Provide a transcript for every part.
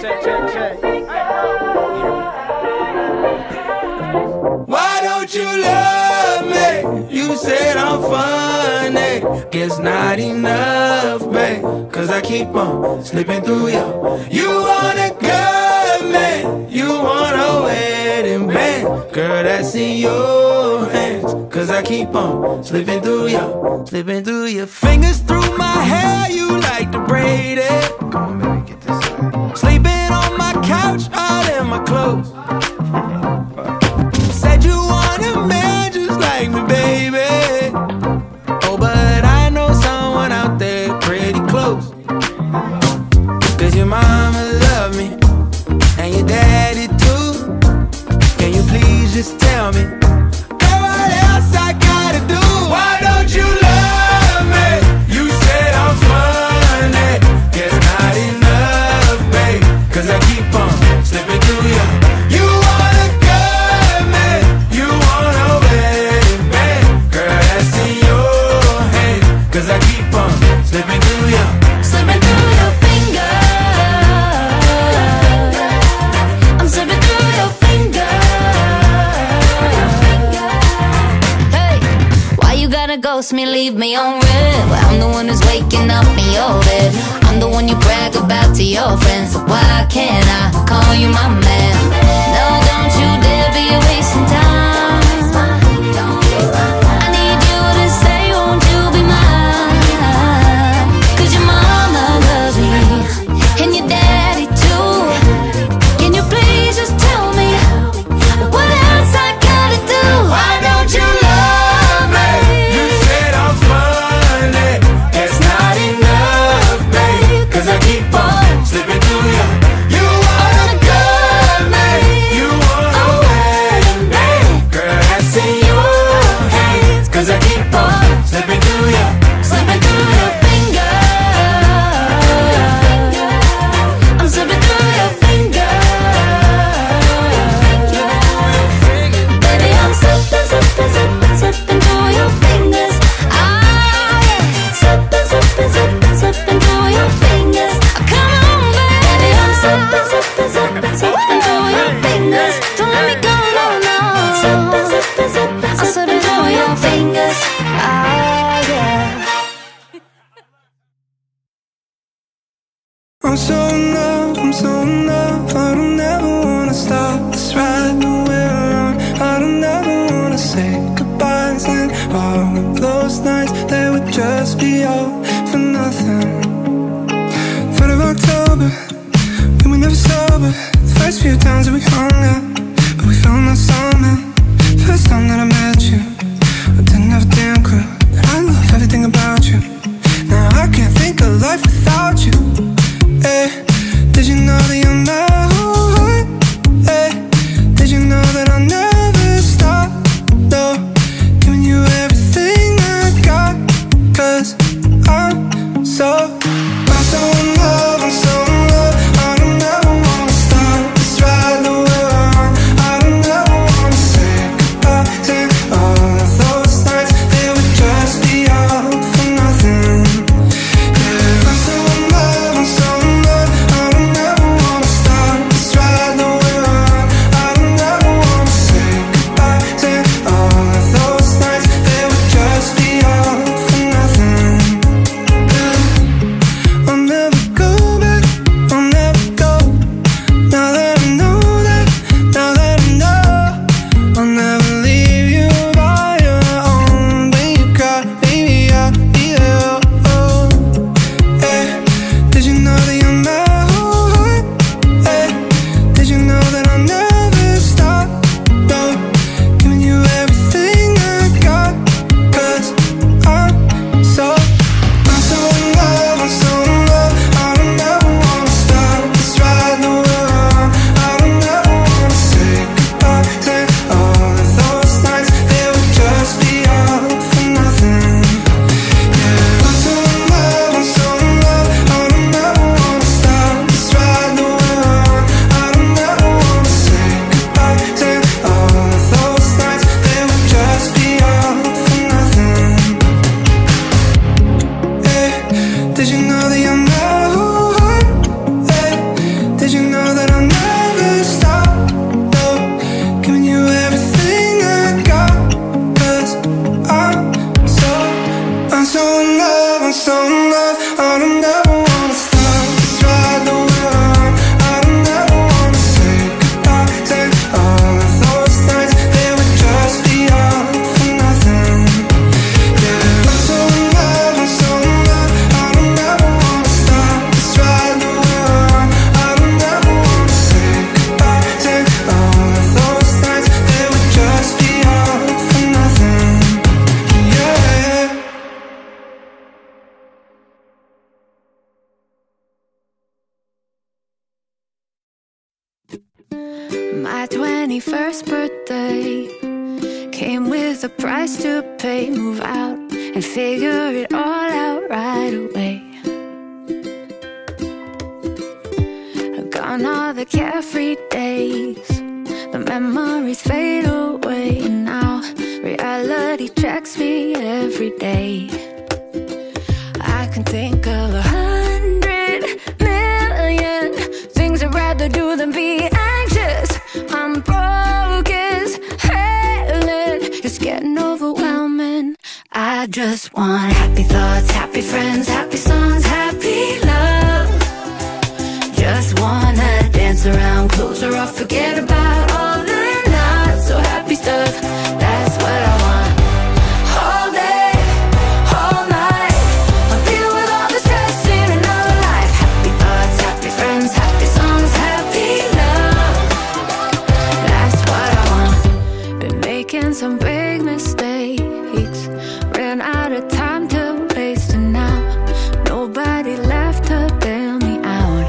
Why don't you love me? You said I'm funny. Guess not enough, babe. Cause I keep on slipping through you. You want a government, you want a wedding band. Girl, that's in your hands. Cause I keep on slipping through you. Slipping through your fingers, through my hair. You like to braid it. Come on, baby, get this side. Sleeping on my couch, all in my clothes. Said you want a man just like me, baby. Oh, but I know someone out there pretty close. Cause your mama love me, and your daddy too. Can you please just tell me, girl, what else I gotta do? Why don't you love me? You said I'm funny. Guess not enough, babe. Cause I keep on slipping through you. You wanna cut me, you wanna wedding band. Girl, that's in your hands. Cause I keep on slipping through you. Slipping through your fingers. I'm slipping through your fingers. Hey, why you gotta ghost me, leave me on red? Well, I'm the one who's waking up in your bed. I'm the one you brag about to your friends. So why can't I call you my man? No, don't you dare be wasting time. I need you to say, won't you be mine? Cause your mama loves me, and your daddy too. Can you please just tell me, what else I gotta do? Why don't you love me? You said I'm funny. It's not enough, babe. Cause I keep on slipping through you. You wanna cut me, you wanna wedding band. Girl, that's in your hands. Cause I keep on slipping through you. Slipping through your fingers. I'm slipping through your fingers. Baby, I'm slipping, slipping, slipping, slipping through your fingers. Ah, yeah. Slipping, slipping, slipping, slipping through your fingers. Come on, baby, I'm slipping, slipping, slipping, slipping through your fingers. Don't let me go, no, no. Slipping, slipping, slipping, I'm slipping through your fingers. Ah, yeah. I'm so in love, I'm so in love. I don't ever wanna stop this ride that we're on. I don't ever wanna say goodbyes. And all of those nights, they would just be all for nothing. 3rd of October, we were never sober. The first few times that we hung out, but we found out somehow. First time that I met you, I didn't have a damn clue that I love everything about you. Now I can't think of life without you. Hey, did you know that you're my whole heart? Hey, did you know that I'll never stop? No, giving you everything I got. Cause I'm so in love, I'm so in love. I don't ever wanna stop this ride that we're on. I don't ever wanna say goodbye. And all of those nights, they would just be all for nothing. Yeah, I'm so in love, I'm so in love. I don't ever wanna stop this ride that we're on. I don't ever wanna say goodbye. And all of those nights, they would just be all for nothing. Yeah, I'll never go back, I'll never go. Now that I know that, now that I know, I'll never leave you by your own. When you cry, baby, I'll be there. Oh, hey, did you know that you're my whole heart? Hey, did you know that I'll never stop? No, giving you everything I got. Cause I'm so in love, I'm so in love. I don't ever wanna stop this ride that we're on. I don't ever wanna say goodbye. And all of those nights, they would just be all for nothing. Yeah, I'm so in love, I'm so in love. I don't ever wanna stop this ride that we're on. I don't ever wanna say goodbye. And all of those nights, they would just be all for nothing. Hey, did you know that you're my whole heart? Hey, did you know so in love, I'm so in love. I don't ever wanna stop, just ride the wheel on. I don't ever wanna say goodbye. Say all of those nights, they would just be all for nothing. Yeah, I'm so in love, I'm so in love. I don't ever wanna stop, just ride the wheel on. I don't ever wanna say goodbye. Say all of those nights, they would just be all for nothing. Yeah. My 21st birthday came with a price to pay. Move out and figure it all out right away. Gone all the carefree days, the memories fade away, and now reality checks me every day. I can think of 100,000,000 things I'd rather do than be anxious. I'm broke as hell and it's getting overwhelming. I just want happy thoughts, happy friends, happy songs, happy love. Just wanna dance around, close her off, forget about all the not so happy stuff. That's what I want. All day, all night, I'll deal with all the stress in another life. Happy thoughts, happy friends, happy songs, happy love. That's what I want. Been making some big mistakes, ran out of time to waste, and now nobody left to bail me out.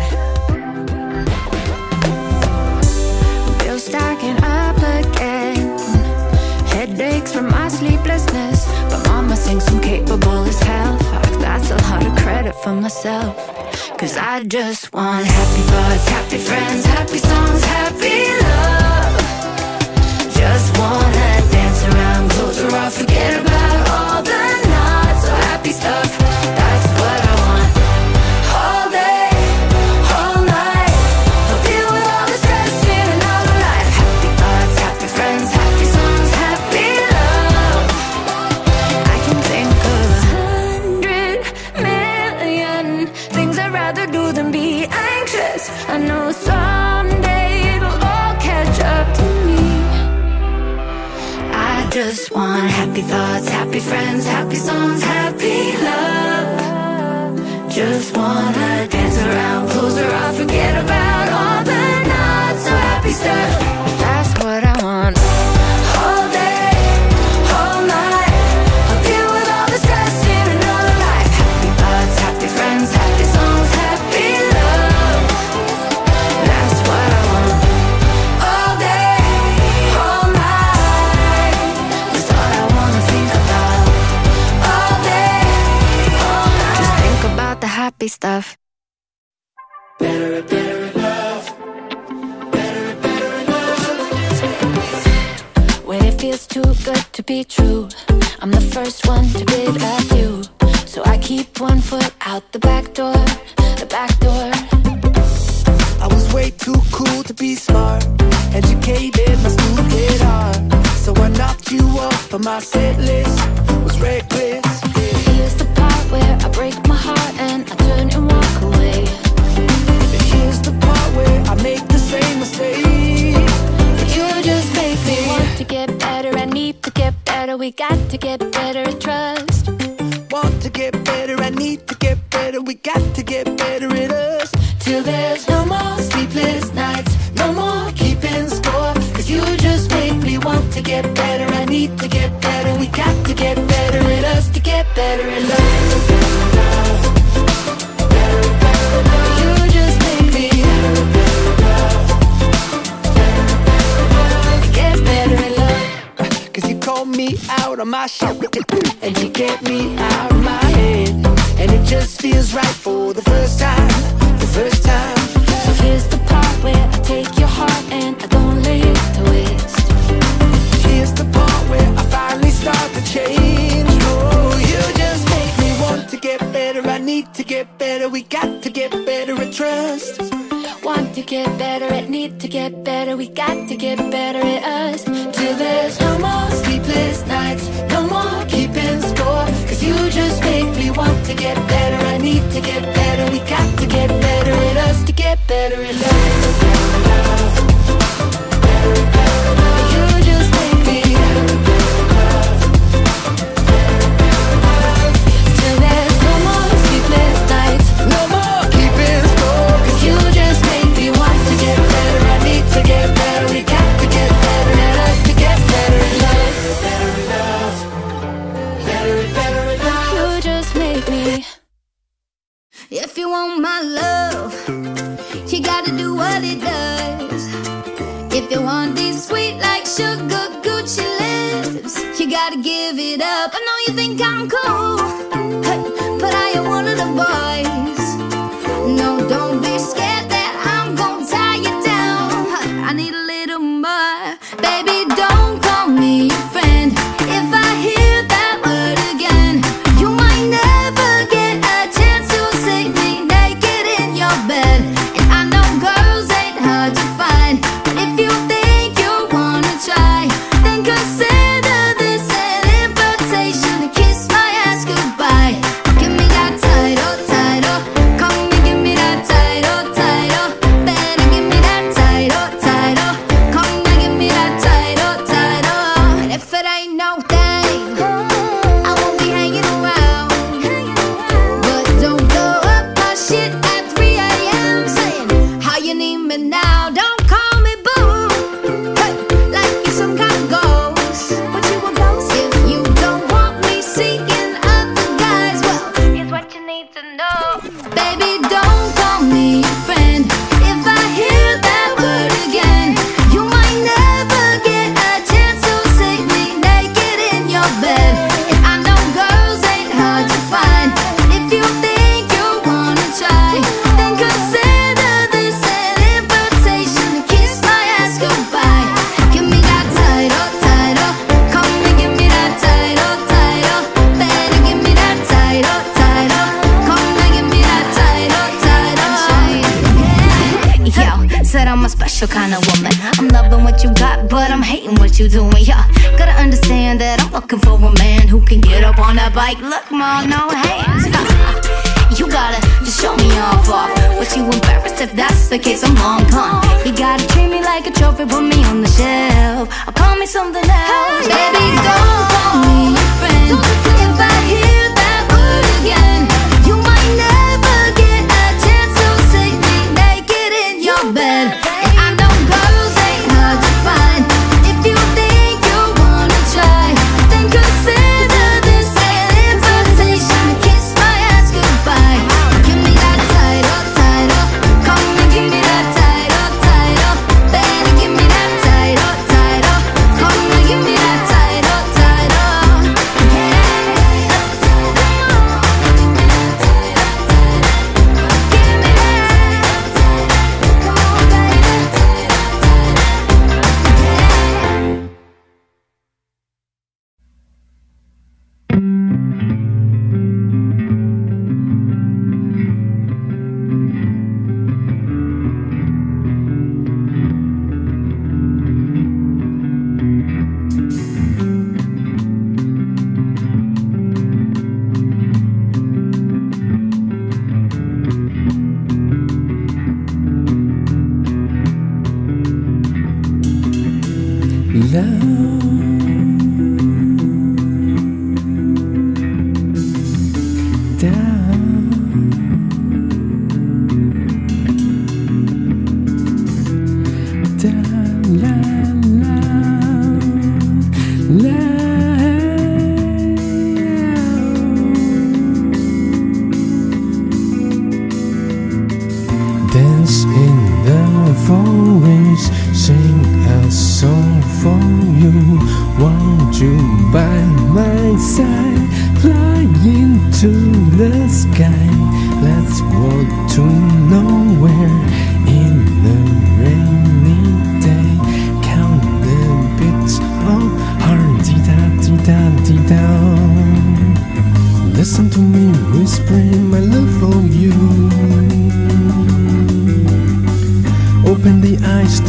Bills stacking up again, headaches from my sleeplessness, but mama thinks I'm capable as hell. Fuck, that's a lot of credit for myself, 'cause I just want happy thoughts, happy friends, happy songs, happy love. Just wanna dance around, close her off, forget about all the not so happy stuff. That's what I want. All day, all night, I'll deal with all the stress in another life. Happy thoughts, happy friends, happy songs, happy love. I can think of 100,000,000 things I'd rather do than be anxious. I know someday it'll all catch up to me. I just want happy thoughts, happy friends, happy songs, happy love. Just wanna dance around, close her off, forget about all the not so happy stuff. That's what I want. All day, all night, I'll deal with all the stress in another life. Happy thoughts, happy friends, happy songs, happy love. That's what I want. All day, all night, that's all I wanna think about. All day, all night, just think about the happy stuff. Better and better in love. Better and better in love. When it feels too good to be true, I'm the first one to bid adieu. So I keep one foot out the back door, the back door. I was way too cool to be smart, educated, my stupid heart. So I knocked you off of my set list, was reckless, yeah. Here's the part where I break my heart and I turn and walk away. And here's the part where I make the same mistake. But you just make me want to get better. I need to get better. We got to get better at trust. Want to get better, I need to get better. We got to get better at us. Till there's no more sleepless nights, no more keeping score. 'Cause you just make me want to get better. I need to get better. We got to get better at us to get better at love. You just make me get better at love. 'Cause you call me out on my shit, and you get me out of my head. And it just feels right for the first time, the first time. So here's the part where I take your heart and I don't let it twist. Here's the part where I finally start to change. Oh, you just make me want to get better. I need to get better. We got to get better at trust. Want to get better at, need to get better. We got to get better at us. Till there's no more sleepless nights, no more keeping score. Cause you just make me want to get better. I need to get better. We got to get better at us, to get better at love. You just make me till there's no more sleepless nights, No more keeping score. cause you just make me want to get better. I need to get better. We got to get better at us, to get better at love. You just make me. If you want my love, you gotta do what it does. If you want these sweet like sugar Gucci lips, you gotta give it up. I know you think I'm cool, hey, but I am one of the boys. No, don't be scared that I'm gonna tie you down. I need a little more. Baby, don't call me your friend. If I hear that word again, you might never get a chance to see me naked in your bed. And I know girls ain't hard to find, but if you think you wanna try, then consider this an invitation to kiss my ass goodbye. Give me that title, title. Come and give me that title, title. Better give me that title, title. Come and give me that title, title. And if it ain't no thing, I won't be hanging around. But don't blow up my shit at 3 a.m. saying how you need me now. Don't call me boo, hey, like you're some kind of ghost. What you a ghost? If you don't want me seeking other guys, well, here's what you need to know. Baby, don't call me your friend. If I hear that word again, you might never get a chance to see me naked in your bed. And I know girls ain't hard to find, but if you think you wanna try, then consider this an invitation to kiss my ass goodbye. Give me that title, title. Come and give me that title, title. Better give me that title, title. Come and give me that title, title. Yo, said I'm a special kind of woman. I'm loving what you got, but I'm hating what you doing. Yeah, gotta understand that I'm looking for a man who can get up on that bike. Look, ma, no hands. You gotta just show me off. But you embarrassed if that's the case, I'm long gone. You gotta treat me like a trophy, put me on the shelf, or call me something else. Baby, don't call me your friend. If I hear that word again, you might never get a chance to see me naked in your bed. And I know girls ain't hard to find, but if you think you wanna try, then consider this an invitation to kiss my ass goodbye. Give me that title, title. Come and give me that title, title. Better give me that title, title. Come and give me that title, title. Dance in the forest, sing a song for you. Want you by my side, fly into the sky. Let's walk to nowhere in the rainy day. Count the beats of heart, dee-da, dee-da, dee-da. Listen to me whispering my love for you.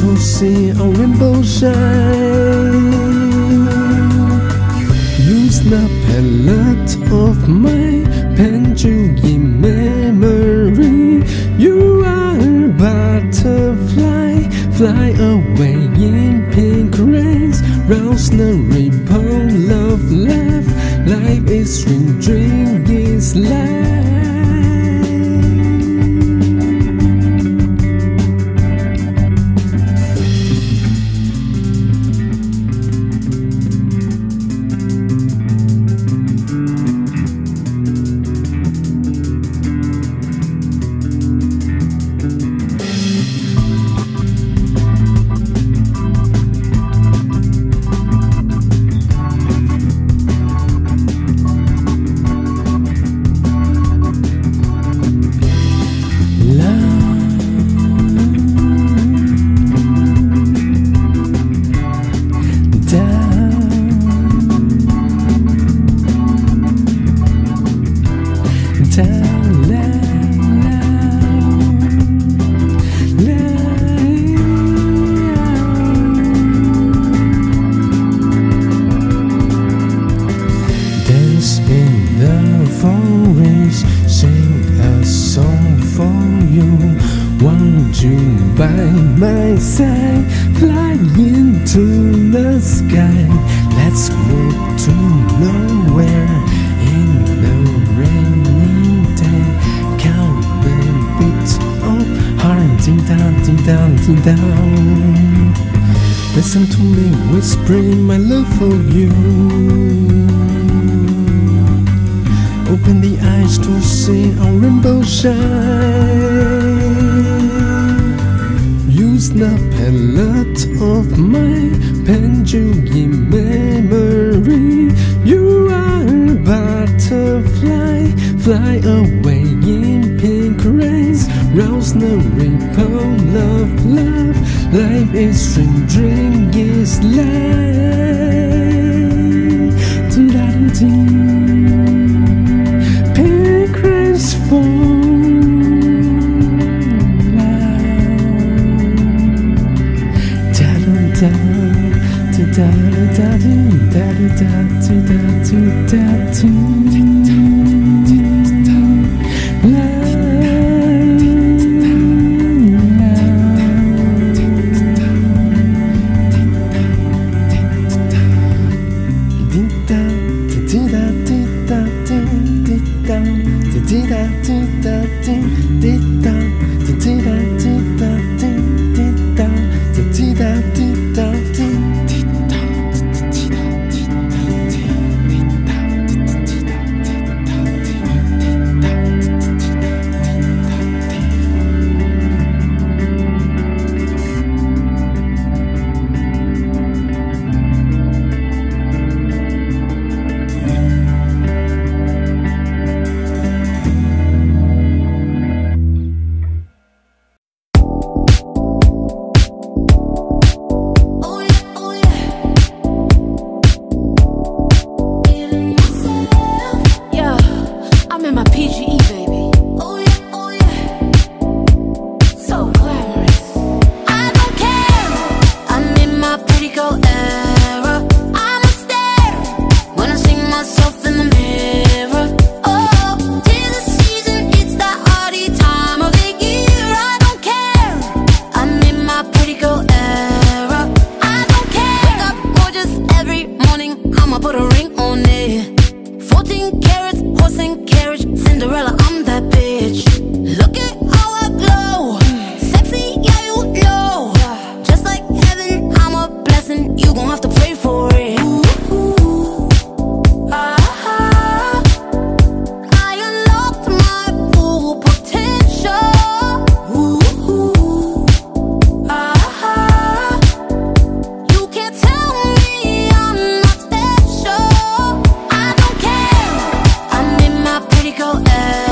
to see a rainbow shine. Use the palette of my pen in memory. You are a butterfly, fly away in pink rays. Rouse the ripple of love, life is sweet, drink is life. Dance in the forest, sing a song for you. Want you by my side, fly into the sky. Let's move to nowhere in the rainy day. Count the beats of heart, ding down, ding down, ding down. Listen to me whispering my love for you. Open the eyes to see a rainbow shine. Use the palette of my pen in memory. You are a butterfly, fly away in pink rays. Rouse the ripple of love, life is sweet, drink is life. Pink rays fall. Go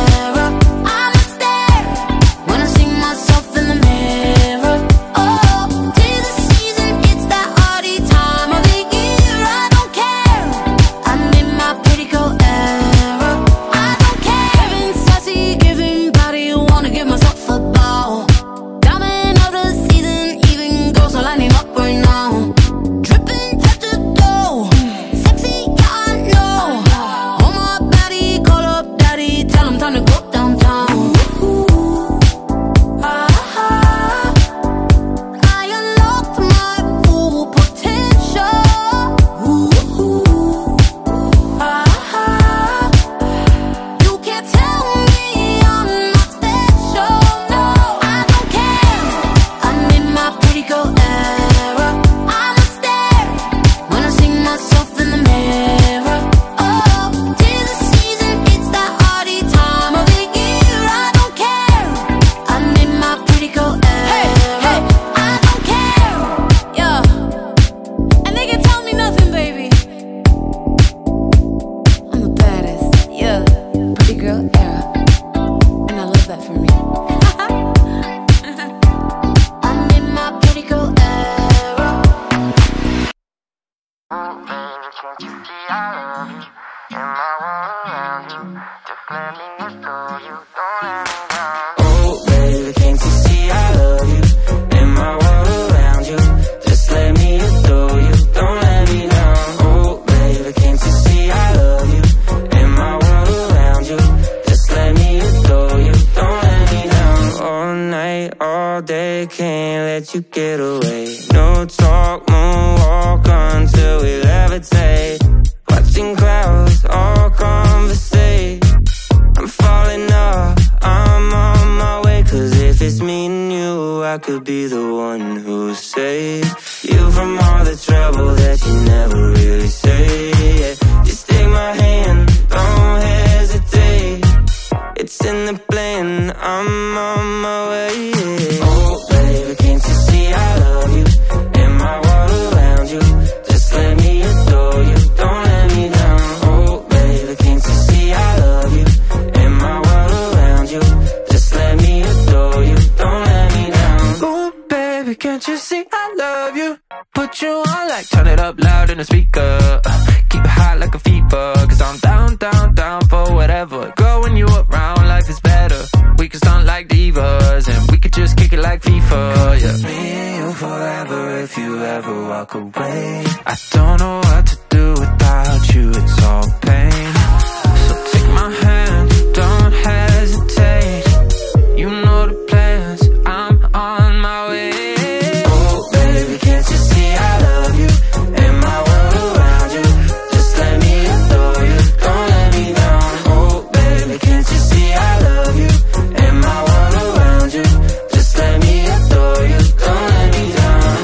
Oh, baby, can't you see I love you? And my world around you. Just let me adore you. Don't let me down. Oh, baby, can't you see I love you? And my world around you. Just let me adore you. Don't let me down. All night, all day, can't let you get away. No talk, moonwalk until we levitate. Watching clouds, all conversate. I'm falling off, I'm on my way. Cause if it's me and you, I could be the one who saved you from all the trouble that you never really say. Yeah. Just take my hand, don't hesitate. It's in the plan, I'm on my way. Yeah. Oh baby, can't you see I love you? And my world around you. Just let me adore you, don't let me down. Oh baby, can't you see I love you? And my world around you. Just let me adore you, don't let me down. Oh baby, can't you see I love you? Put you on like turn it up loud in the speaker. Keep it hot like a fever. Cause I'm down, down, down for whatever. Girl, when you around, life is better. We can stunt like divas, and we could just kick it like FIFA. Yeah. It's me and you forever if you ever walk away. I don't know what to do without you, it's all pain. So take my hand, don't hesitate. You know the plans, I'm on my way. Oh baby, can't you see I love you? And my world around you. Just let me adore you, don't let me down. Oh baby, can't you see I love you? And my world around you. Just let me adore you, don't let me down.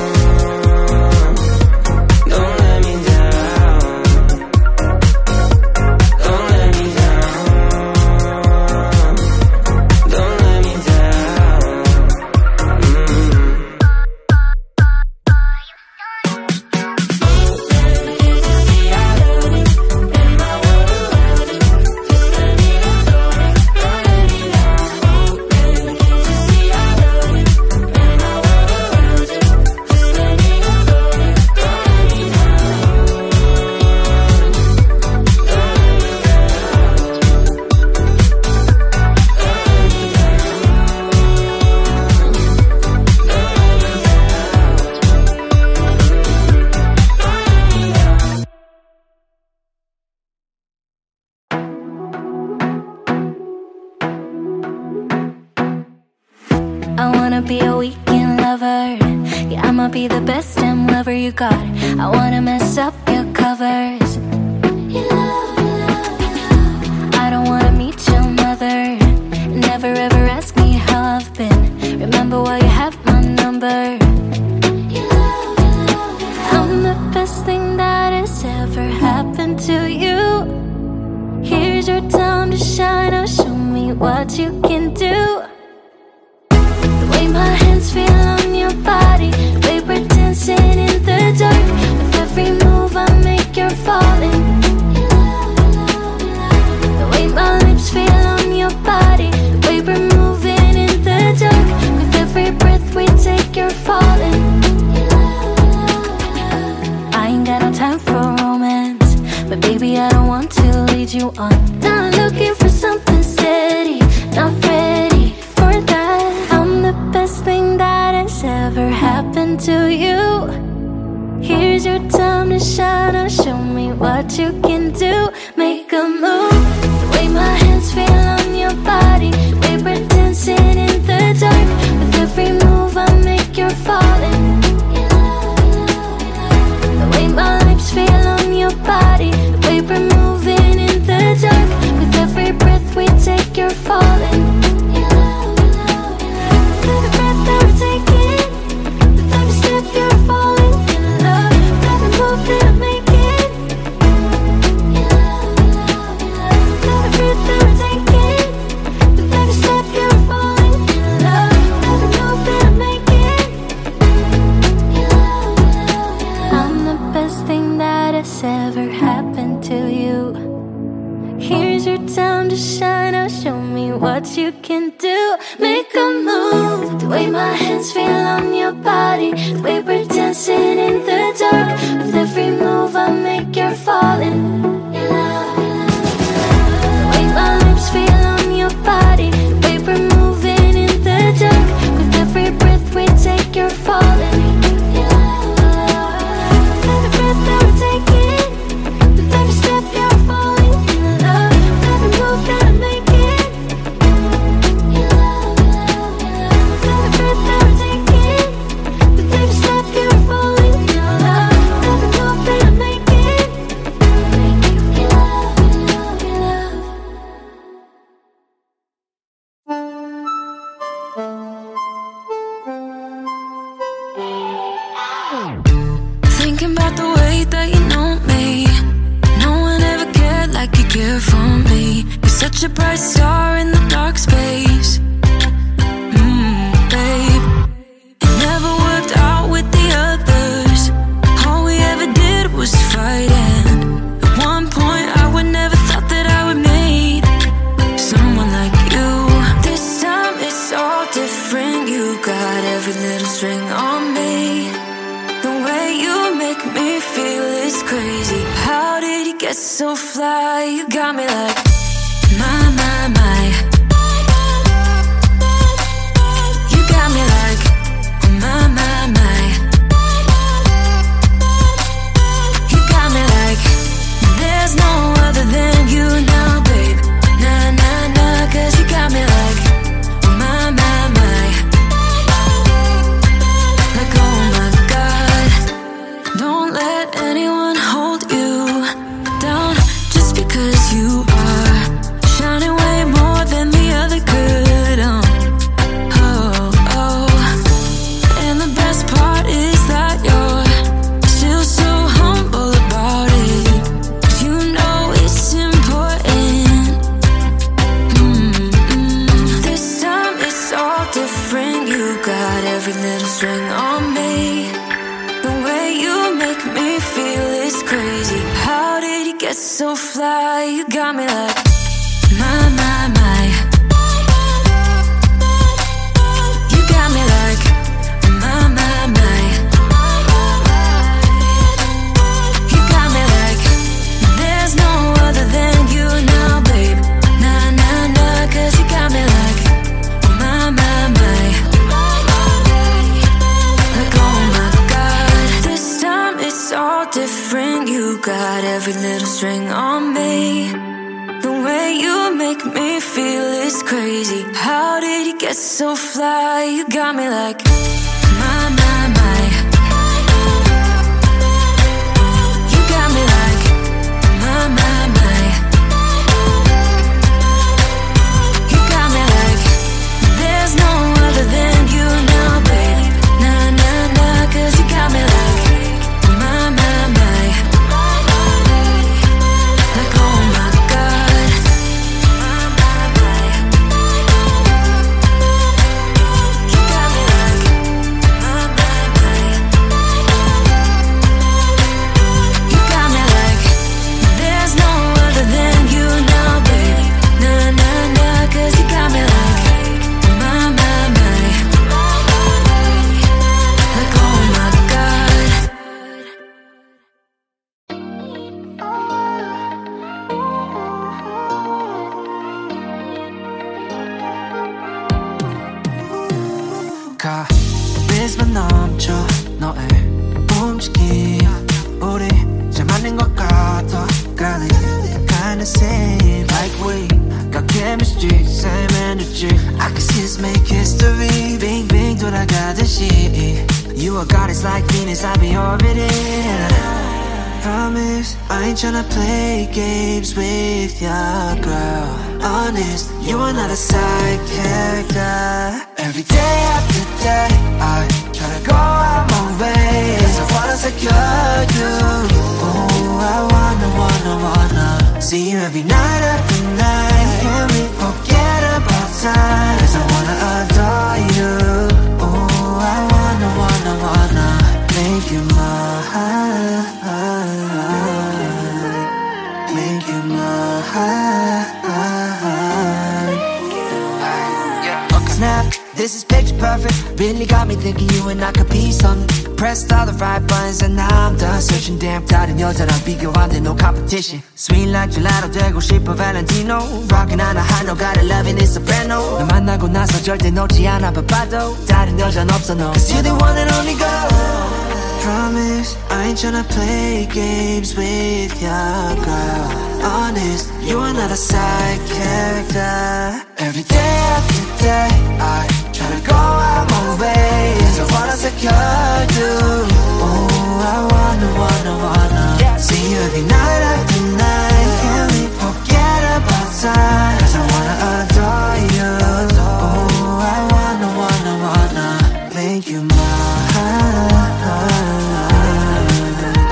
Don't let me down. Don't let me down. Don't let me down. I wanna be a weekend lover. Yeah, I'ma be the best damn lover you got. I wanna mess up your covers. I don't wanna meet your mother. Never ever ask me how I've been. Remember while you have my number. I'm the best thing that has ever happened to you. Here's your time to shine. Now show me what you can do. The way my hands feel on your body, the way we're dancing in the dark. With every move I make, you're falling. The way my lips feel on your body, the way we're moving in the dark. With every breath we take, you're falling. I ain't got no time for romance, but baby I don't want to lead you on. Not looking for something steady, not ready for that. I'm the best thing that has ever happened to you. Here's your time to shine. Now show me what you can do. Make a move. The way my hands feel on your body, the way we're dancing in the dark. With every move I make, you're falling. The way my lips feel on your body, the way we're moving in the dark. With every breath we take, you're falling. Every breath that we're taking, with every step you're falling in love. With every move that I'm making, every breath that we're taking, with every step you're falling in love. With every move that I'm making, I'm the best thing that has ever happened to you. Here's your time to shine. Now show me what you can do. Make a move. The way my hands feel on your body, the way we're dancing in the dark. With every move I make, you're falling. The way my lips thinking about the way that you know me. No one ever cared like you care for me. You're such a bright star in the dark space. Babe, it never worked out with the others. All we ever did was fight, and at one point I would never thought that I would meet someone like you. This time it's all different. You got every little string on me. The way you make me feel is crazy. How did you get so fly? You got me like my. You got me like my. You got me like there's no other than you now, babe. Nah, nah, nah, 'cause you got me like my. Like oh my God, don't let anyone hold you down just because you are shining way more than the other could. Oh. And the best part is that you're still so humble about it. 'Cause you know it's important. This time it's all different. You got every little string on me. The way you make me feel is crazy. How did you get so fly? You got me like my. You got me like my. You got me like there's no other than you now, babe. Nah, nah, nah, 'cause you got me like my. Like oh my God, this time it's all different. You got every little string on me. The way you make me feel is crazy. How did you get so fly? You got me like my. You got me like my. You got me like there's no other than you now, baby. Nah, nah, nah, 'cause you got me like my. Like oh my God. You got me like my. You got me like there's no other than you now, baby. Nah, nah, nah, 'cause you got me like my. Like oh my God. 가비스만 넘쳐 너의 움직임. 우리 잘 맞는 것 같아. Girl, it kinda seems like we got chemistry, same energy. I can see us make history. 빙빙 돌아가듯이 You are goddess like Venus, I'll be orbiting. Promise, I ain't tryna play games with ya, girl. Honest, you are not a side character. Every day after day, I try to go out my way, 'cause I wanna secure you. Oh, I wanna see you every night after night. Can we forget about time? 'Cause I wanna adore you. Oh, I wanna make you mine. Make you mine. Snap, this is picture perfect. Really got me thinking you and I could be something. Pressed all the right buttons and now I'm done searching. Damn 다른 여자랑 비교 안 돼, no competition. Sweet like gelato 되고 싶어 Valentino. Rockin' on a high note, gotta love it, it's soprano. 너 만나고 나서 절대 놓지 않아 바빠도 다른 여자는 없어 no. 'Cause you're the one and only girl. Promise, I ain't tryna play games with ya, girl. Honest, you are not a side character. Every day after day, I try to go out my way, 'cause I wanna secure you. Oh, I wanna see you every night after night. Can we forget about time? 'Cause I wanna adore you. Oh, I wanna make you mine.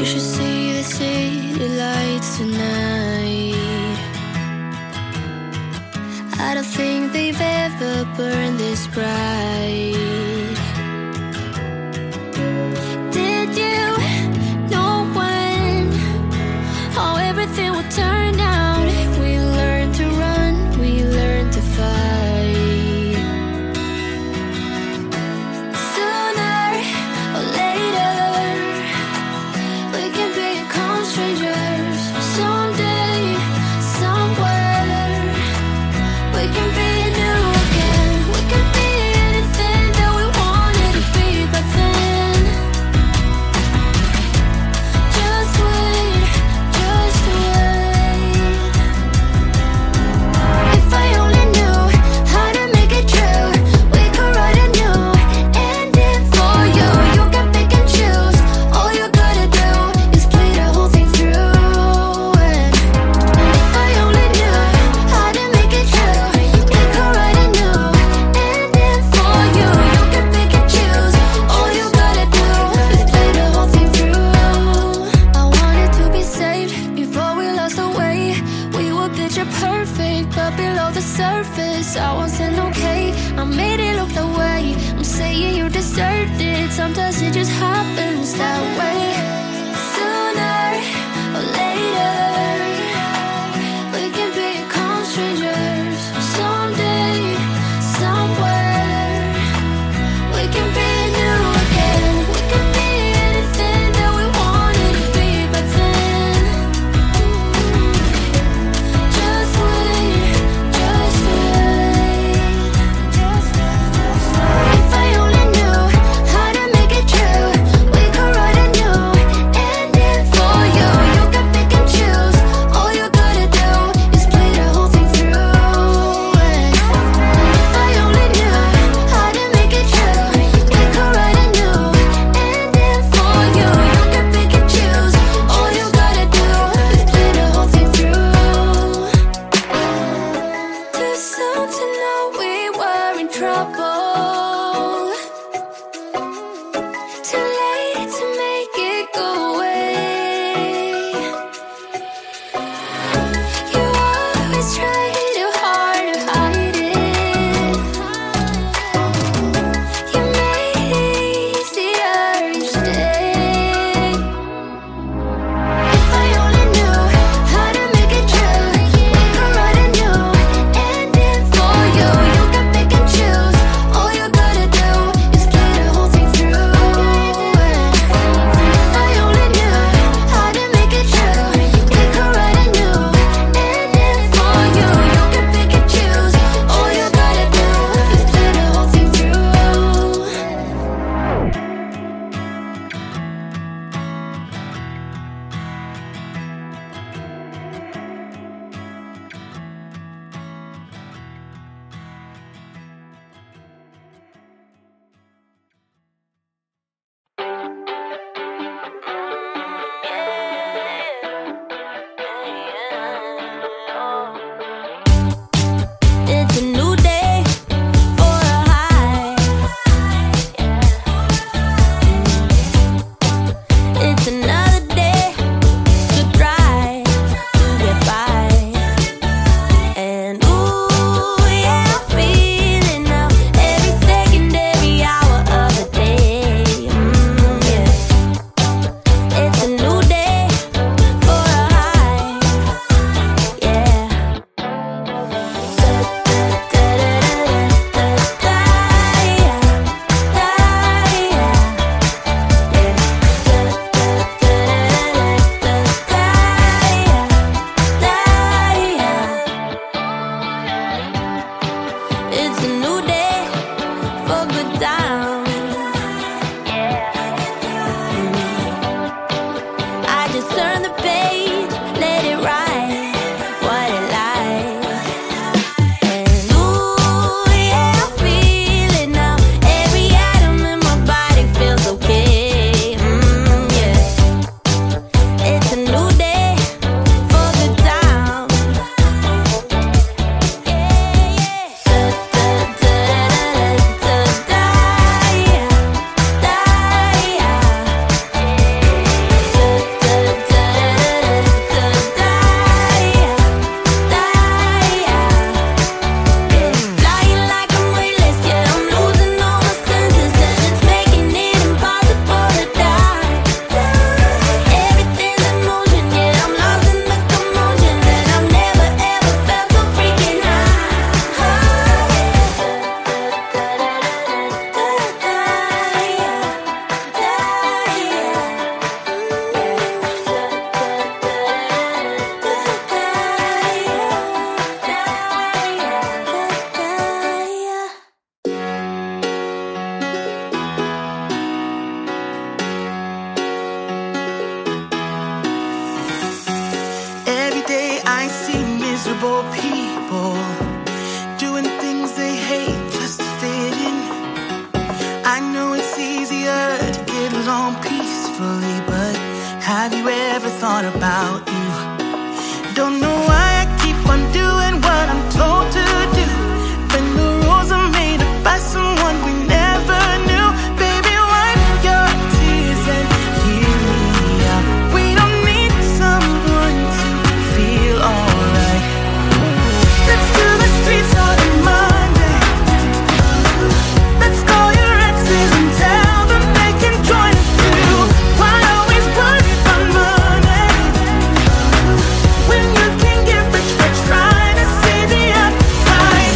should see the city lights tonight. I don't think they've ever burned this bright. Did you know when how everything would turn out? We learned to run, we learned to fight. Sooner or later, we can become strangers. Someday, somewhere, we can be new again. We can be anything. gracefully, but have you ever thought about you? Don't know why I keep on doing what I'm told to do, when the rules are made up by someone we never knew. Baby, wipe your tears and hear me out. We don't need someone to feel alright. Let's do the streets on a Monday. Let's call your exes and tell them they can join us too. Why always worry about money when you can get rich by trying to see the upside?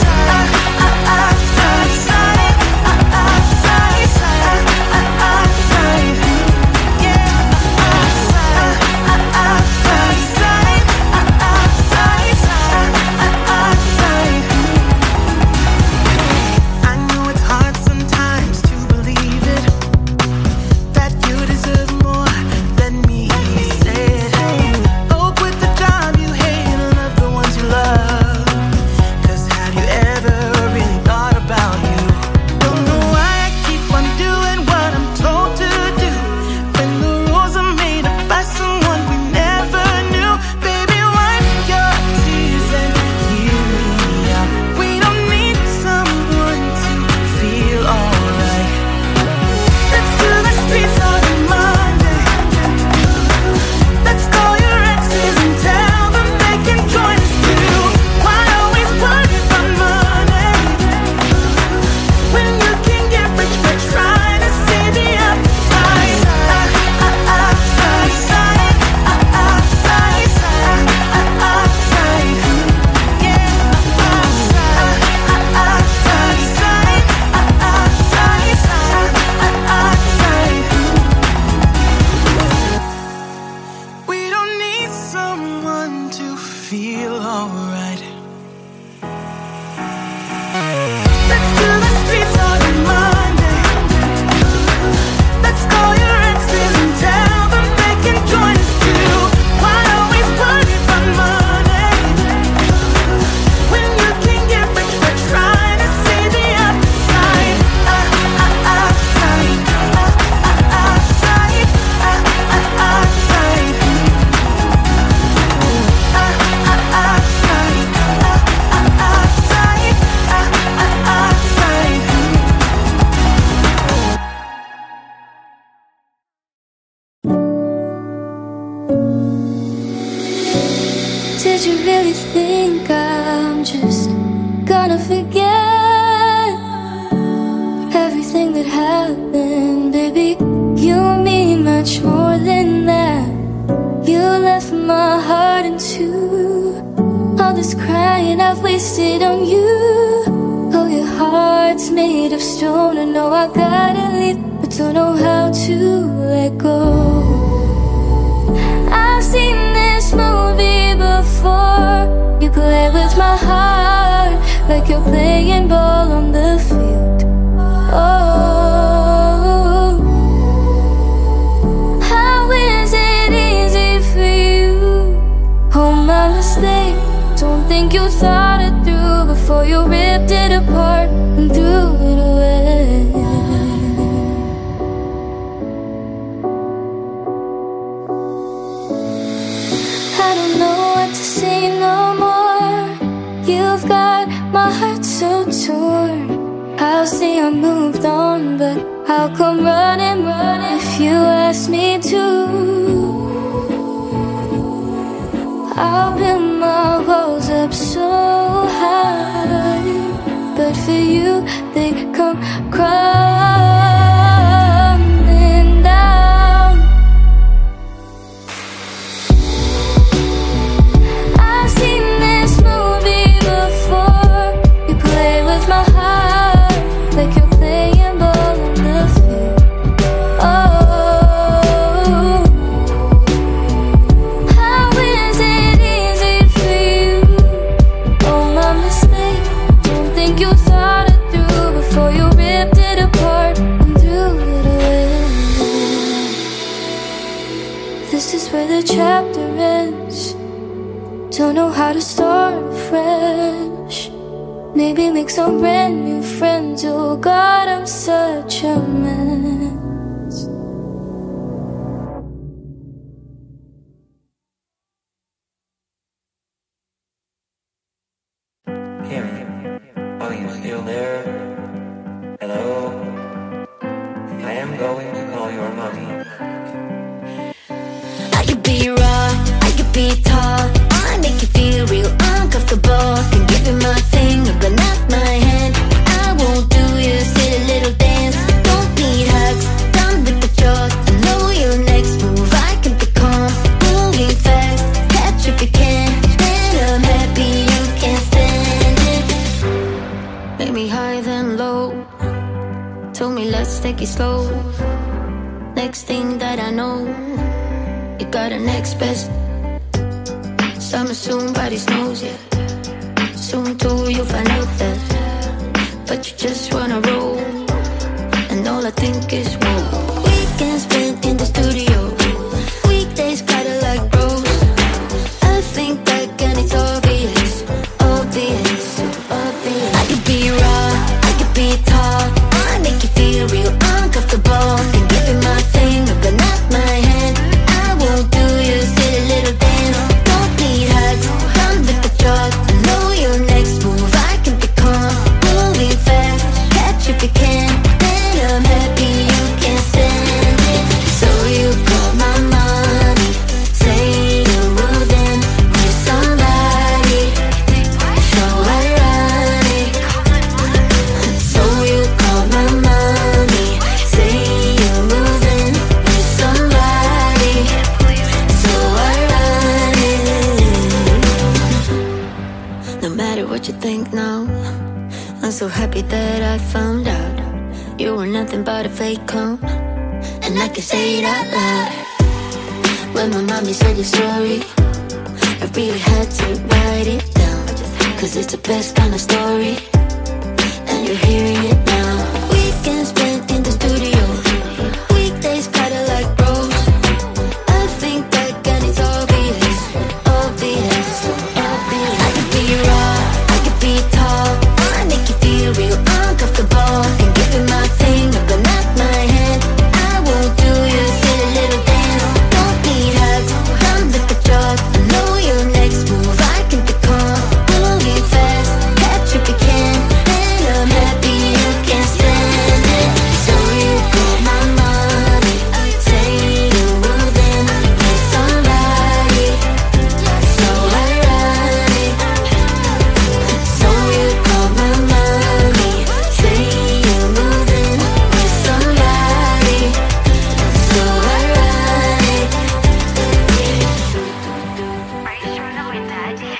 I know it's hard sometimes to believe it, that you deserve more than me. Say it. Oh, quit the job you hate and love the ones you love. 'Cause have you ever really thought about you? Don't know why I keep on doing what I'm told to do, when the rules are made up by someone we never knew. Baby, wipe your tears and hear me out. We don't need someone to feel alright. Let's do the streets on a Monday. Let's call your exes and tell them they can join us too. Why always worry about money when you can get rich by trying to see the upside? We don't need someone to feel alright. Let's do the streets on a Monday. Let's call your exes and tell them they can join us too. Why always worry about money when you can get rich by trying to see the upside? Did you really think I'm just gonna forget everything that happened? Baby, you mean much more than that. You left my heart in two. All this crying I've wasted on you. Oh, your heart's made of stone. I know I gotta leave, but don't know how to let go. I've seen this movie before. You play with my heart like you're playing ball on the field. Oh, how is it easy for you? Oh, my mistake. Don't think you thought it through before you ripped it apart and threw it away. I don't know what to say no more. You've got my heart so torn. I'll say I moved on, but I'll come running if you ask me to. I'll build my walls up so high, but for you they come crumbling down. I've seen this movie before. You play with my heart like you're playing ball on the field. Oh, how is it easy for you? Oh, my mistake. Don't think you thought it through before you ripped it apart and threw it away. This is where the chapter ends. Don't know how to start afresh. Maybe make some brand new friends. Oh God, I'm such a mess. take it slow. Next thing that I know, you got a next best. Summer soon, body snows, yeah. Soon too, you'll find out that. But you just wanna roll, and all I think is whoa. Weekends spent in the studio, weekdays kinda like bros. I think back and it's obvious, obvious, obvious. I could be raw, I could be tall, I make you feel real uncomfortable. And give you my finger, but not my hand. I won't do you silly little dance. Don't need hugs, come with the drug. I know your next move, I can be calm. Moving fast, catch if you can. Then I'm happy you can't stand it. So you call my mommy, say you're moving with somebody. So ironic. So you call my mommy, say you're moving with somebody. So ironic. No matter what you think now, I'm so happy that I found out you were nothing but a fake clone. And I can say it out loud. When my mommy said you're sorry, I really had to write it down. Cause it's the best kind of story, and you're hearing it now. Weekends spent in the studio, weekdays kinda like bros. I think back and it's obvious, obvious, obvious. I could be raw, I could be tall, I make you feel real uncomfortable. And give you my finger, but not my hand. I won't do you silly little dance. Don't need hugs, come with the drug. I know your next move, I can be calm. Moving fast, catch if you can. And I'm happy you can't stand it. So you call my mommy, say you're moving with somebody. So ironic. So you call my mommy, say you're moving with somebody. So ironic. Are you sure not with Daddy?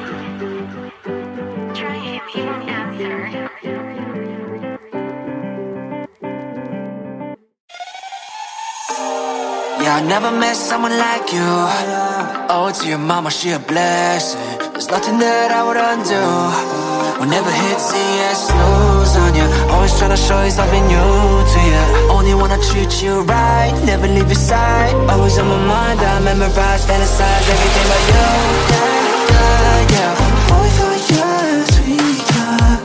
Try him, he won't answer. Yeah, I never met someone like you. Oh, to your mama, she a blessing. There's nothing that I would undo. Will never hit CS, snooze on you. Always tryna show you something new to you. Only wanna treat you right, never leave your side. Always on my mind, I memorize, fantasize everything but you. Yeah, yeah, yeah. Fall for you, sweetheart,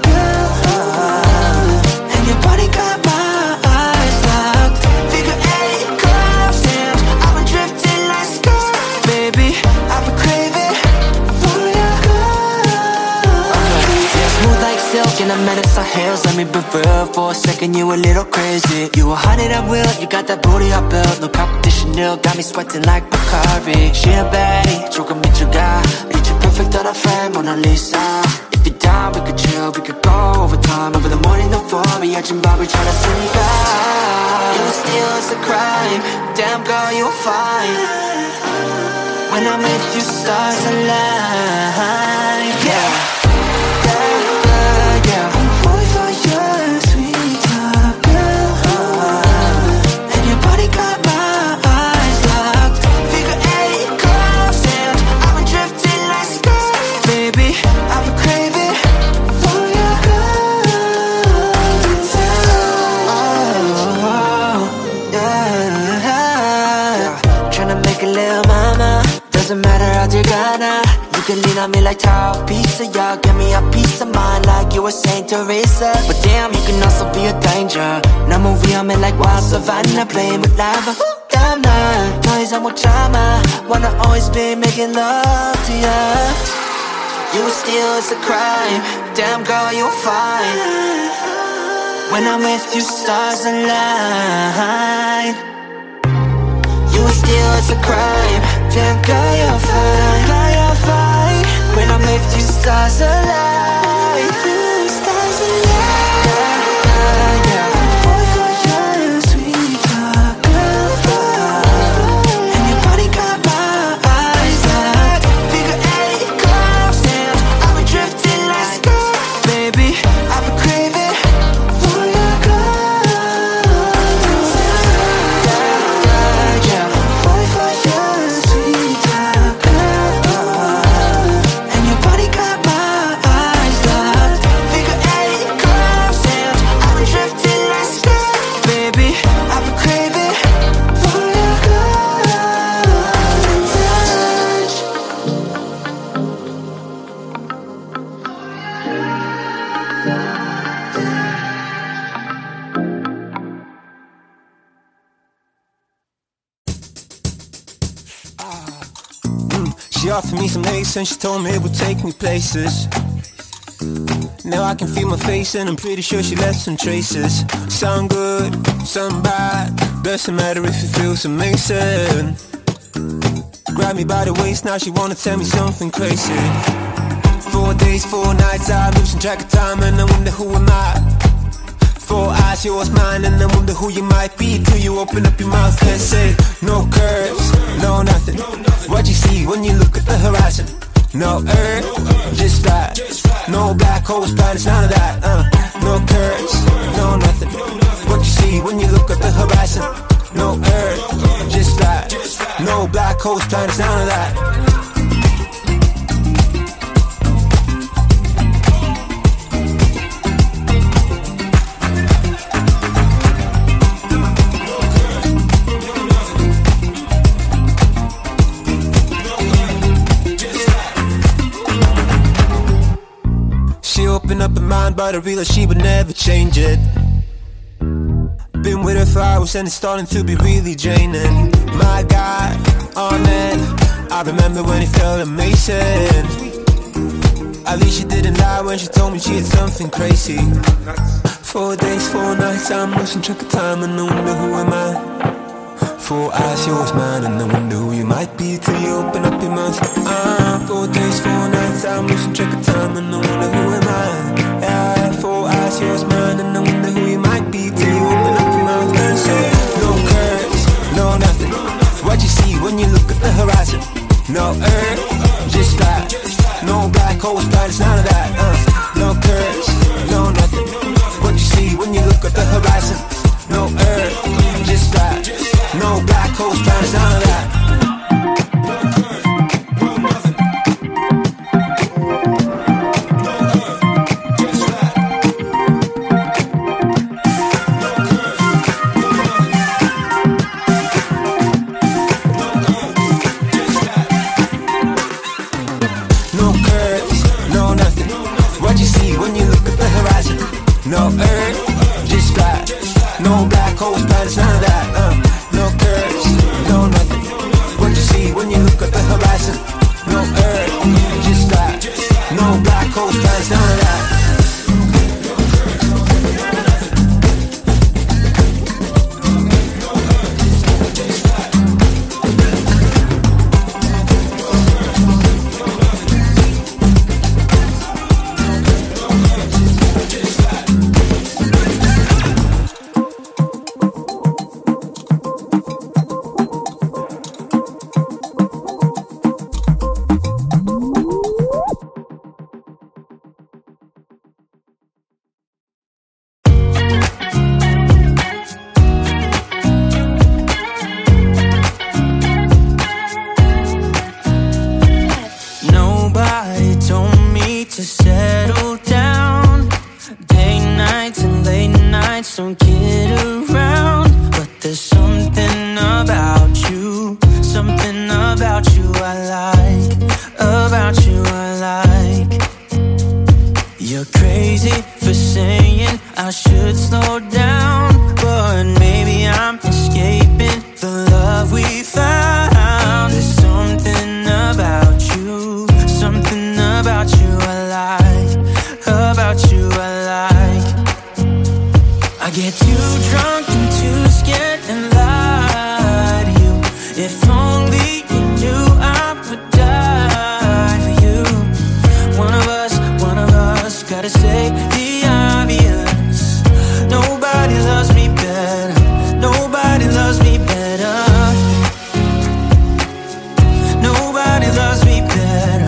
girl. And your body got my eyes locked. Figure 8 curves and I've been drifting like skirt. Baby, I've been craving for your smooth like silk in the minutes of heels. Let me be real for a second, you a little crazy. You a hundred at will, you got that booty I built. No competition, nil, got me sweating like Bacardi. She a baddie, 조금 미쳐가. 이제 perfect on a frame, Mona Lisa. If you're down, we could chill, we could go overtime. Over the morning, the fall, we 아침 밥을 tryna sneak out. You steal, it's a crime. Damn girl, you're fine. When I'm with you, stars align. Yeah. Doesn't matter 어딜 가나. You can lean on me like tall pizza. Yeah, give me a piece of mind like you were Saint Teresa. But damn, you can also be a danger. 너무 위험해 like wild savannah. Playing with lava. Damn, 난 더 이상 못 참아. Wanna always be making love to you. You steal, it's a crime. Damn girl, you're fine. When I'm with you, stars align. You steal, it's a crime. Damn girl, you're fine. Girl, you're fine. When I'm with you, stars align. Stars align. Yeah, yeah. Fall for you, sweetheart, girl. And your body got my eyes locked. Figure 8 curves and I've been drifting like skirt. Baby, I've been craving for your girl. She offered me some lace and she told me it would take me places. Now I can feel my face and I'm pretty sure she left some traces. Some good, some bad, doesn't matter if it feels amazing. Grab me by the waist, now she wanna tell me something crazy. 4 days, 4 nights, I'm losing track of time and I wonder who am I. 4 eyes, yours, mine, and I wonder who you might be till you open up your mouth and say, no curves, no nothing. What you see when you look at the horizon? No earth, just flat. No black holes, planets, none of that. No curves, no nothing. What you see when you look at the horizon? No earth, just flat. No black holes, planets, none of that. Open up her mind, but I realized she would never change it. Been with her for hours and it's starting to be really draining. My God, oh man, I remember when it felt amazing. At least she didn't lie when she told me she had something crazy. 4 days, 4 nights, I'm losing track of time and I wonder who am I. 4 eyes, yours, mine, and I wonder who you might be till you open up your mouth. 4 days, 4 nights, I'm losing track of time and I wonder who am I. Yeah, 4 eyes, yours, mine, and I wonder who you might be till you open up your mouth and say, no curves, no nothing. What you see when you look at the horizon? No earth, just flat. No black holes, planets, none of that. No curves, no nothing. What you see when you look at the horizon? No earth, just flat. No black holes, planets, none of that. No curves, no nothing. What you see when you look at the horizon? No earth, just flat. No black holes, planets, none of that. No curves, no nothing. What you see when you look at the horizon? No earth, just flat. No black holes, planets, none of that. Don't get around, but there's something about you I like, about you I like. You're crazy for saying I should slow down, but maybe I'm escaping the love we found. There's something about you I like, about you I like. I get too drunk and too scared and lie to you. If only you knew I would die for you. One of us gotta say the obvious. Nobody loves me better, nobody loves me better. Nobody loves me better.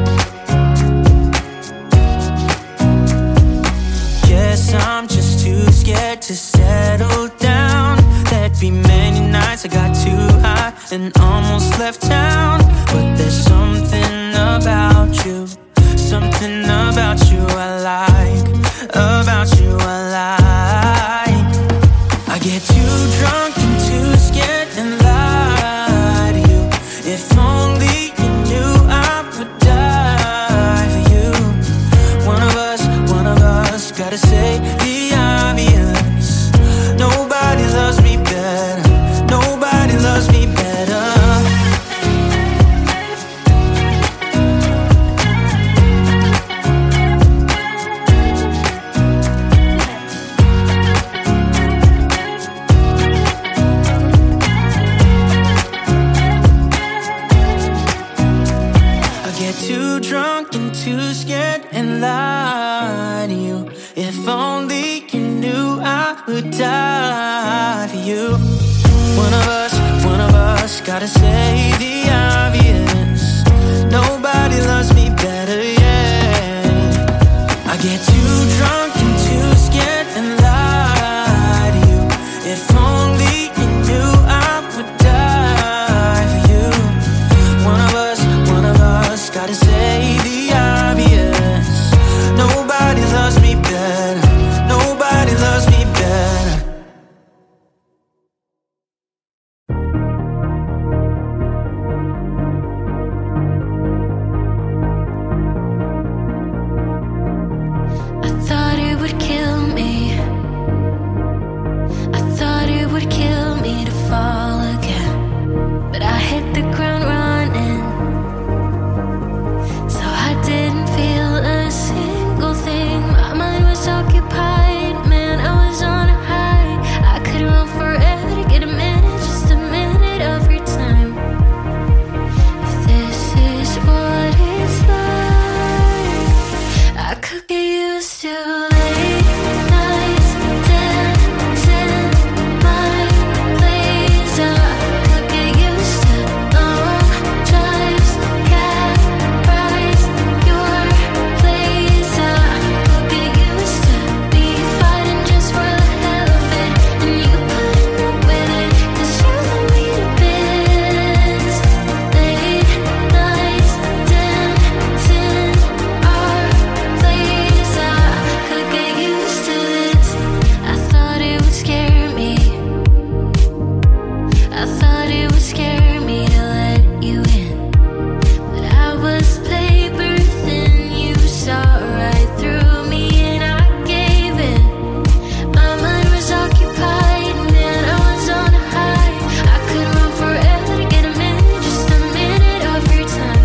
Guess I'm just too scared to settle down. There'd be many nights I got too high and almost left town. But there's something about you I like, about you I like. I get too drunk and too scared and lie to you. If only you knew I would die for you. One of us gotta say the obvious. Nobody loves me better, nobody loves me better. too scared and lie to you. If only you knew I would die for you. One of us, gotta say the obvious. Nobody loves me better, yeah. I get too drunk and too scared and lie to you. If only you knew I would die for you. One of us, gotta say the obvious. Nobody loves me better. Nobody loves me better. I thought it would kill me. I thought it would kill me to fall again. But I hit the ground running, so I didn't feel a single thing. My mind was occupied, man, I was on a high. I could run forever to get a minute, just a minute of your time. If this is what it's like, I could get used to late nights, dancing my place. I could get used to long drives, cab rides, your place. I could get used to be fighting just for the hell of it, and you putting up with it, 'cause you love me to bits. Late nights, dancing our place. I could get used to this. I thought it would scare me. I thought it would scare me to let you in, but I was paper thin. You saw right through me and I gave in. My mind was occupied, man, I was on a high. I could run forever to get a minute, just a minute of your time.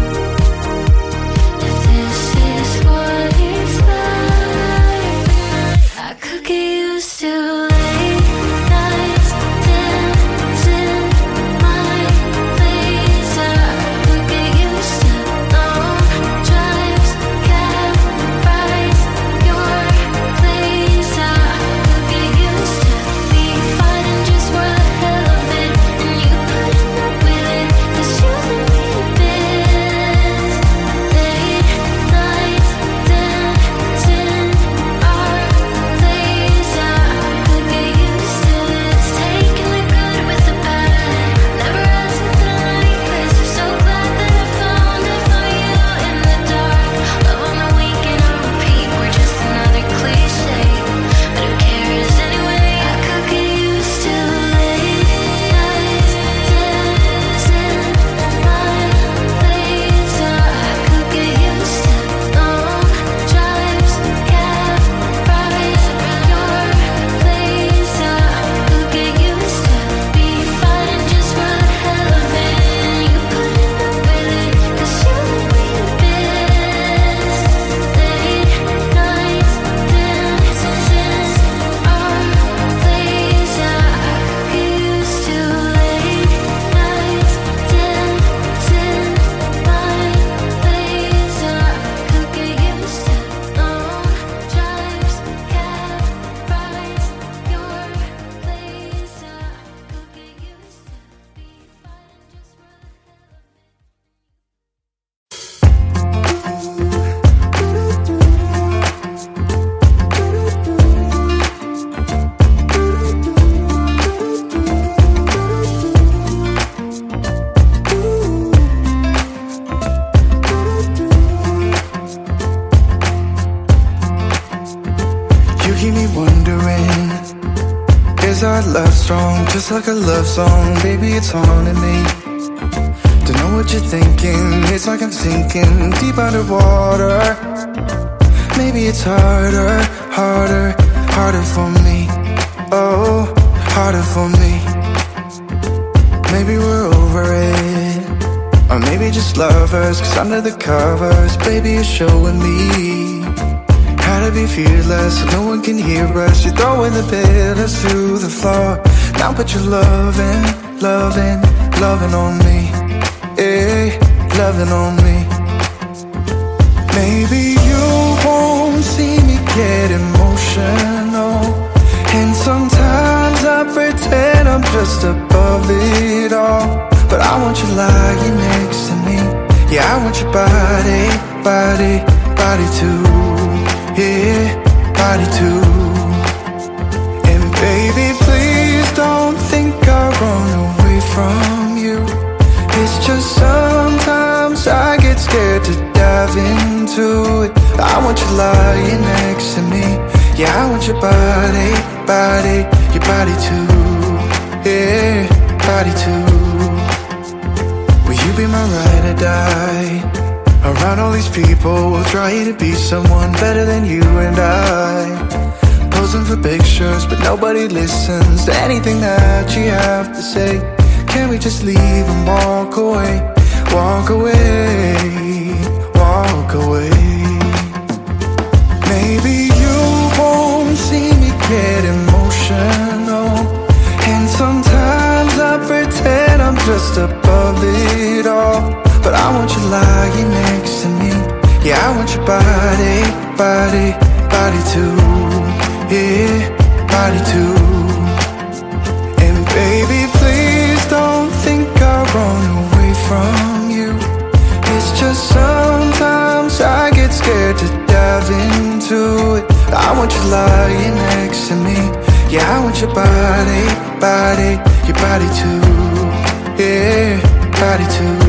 If this is what it's like, I could get used to late nights, dancing my place. I could get used to long drives, cab rides, your place. I could get used to be fighting just for the hell of it, and you putting up with it, 'cause you love me to bits. Late nights, dancing our place. I could get used to this, taking the good with the bad. Never had something like this. I'm so glad that I found it for you in the dark. Love on the weekend on repeat, we're just another cliche, but who cares anyway? I could get used to late nights, dancing my place. I could get used to long drives, cab rides, your place. I could get used to be fighting just for the hell of it, and you putting up with it, 'cause you love me to bits. Late nights, dancing our place. I could get used to late nights, dancing my place. I could get used to long drives, cab rides, your place. I could get used to be fighting just for the hell of You keep me wondering, is our love strong? Just like a love song, baby, it's haunting me. Don't know what you're thinking, it's like I'm sinking deep underwater. Maybe it's harder, harder, harder for me. Oh, harder for me. Maybe we're over it, or maybe just lovers, 'cause under the covers, baby, you're showing me how to be fearless so no one can hear us. You're throwing the pillars through the floor. Now put your loving, loving, loving on me. Hey, loving on me. Maybe you won't see me get emotional, and sometimes I pretend I'm just above it all. But I want you lying next to me. Yeah, I want your body, body, body too. Yeah, body too. And baby, please don't think I'll run away from you. It's just sometimes I get scared to dive into it. I want you lying next to me. Yeah, I want your body, body, your body too. Yeah, body too. Will you be my ride or die? Around all these people, we'll try to be someone better than you and I. Posing for pictures, but nobody listens to anything that you have to say. Can we just leave and walk away? Walk away, walk away. Maybe you won't see me get emotional, and sometimes I pretend I'm just above it all. But I want you lying next to me. Yeah, I want your body, body, body too. Yeah, body too. And baby, please don't think I'll run away from you. It's just sometimes I get scared to dive into it. I want you lying next to me. Yeah, I want your body, body, your body too. Yeah, body too.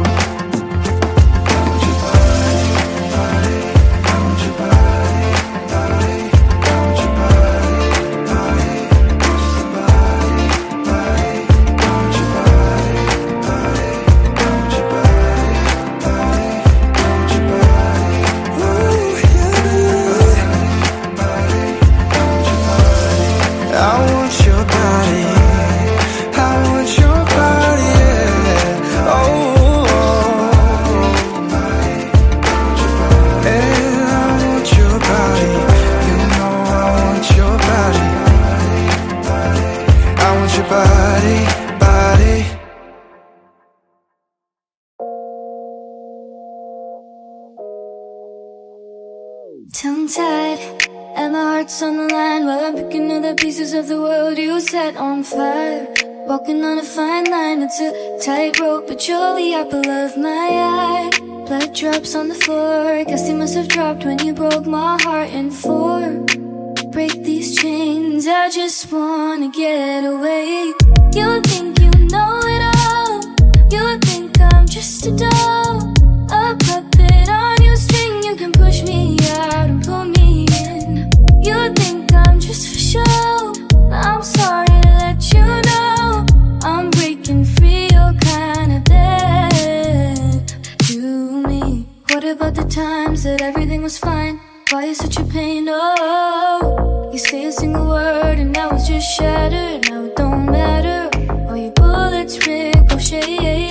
Tongue-tied, and my heart's on the line while I'm picking up the pieces of the world you set on fire. Walking on a fine line, it's a tightrope, but you're the apple of my eye. Blood drops on the floor, guess they must have dropped when you broke my heart in four. Break these chains, I just wanna get away. You think you know it all, you think I'm just a doll, a puppet on your string. You can push me out and pull me in. You think I'm just for show, I'm sorry to let you know I'm breaking free, you're kinda dead to me. What about the times that everything was fine? Why is such a pain? Oh, you say a single word and now it's just shattered. Now it don't matter, all your bullets ricochet.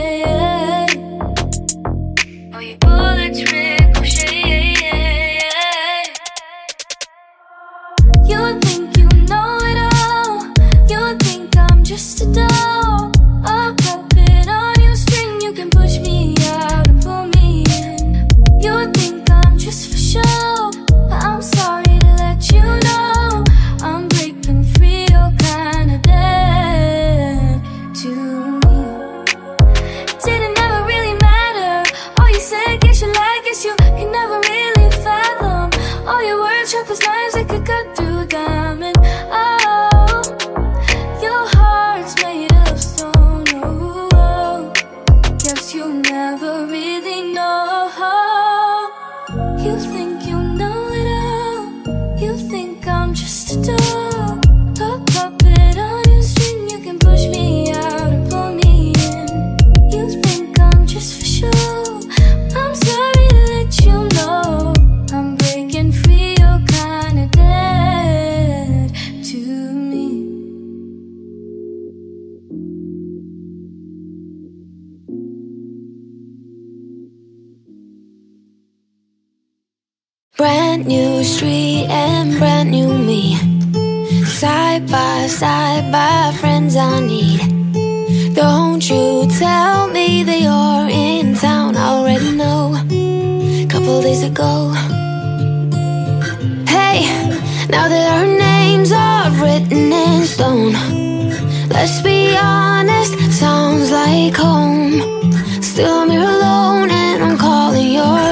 All your bullets ricochet. You think you know it all, you think I'm just a doll, a puppet on your string. You can push me out and pull me in. You think I'm just for show, I'm sorry to let you know I'm breaking free, you're kinda dead to me. Didn't ever really matter, all you said, guess you like, guess you can never really fathom. All your words sharp as knives that could cut through diamond. Oh, your heart's made of stone. Oh, guess you never really know. You think you know it all, you think I'm just a doll, a puppet on your string. You can push me out and pull me in. You think I'm just for show, I'm sorry to let you know I'm breaking free, you're kinda dead to me. Brand new street and brand new me, side by friends I need. Don't you tell me that you're in town, I already know. Couple days years ago. Hey, now that our names are written in stone, let's be honest, sounds like home. Still I'm here alone and I'm calling your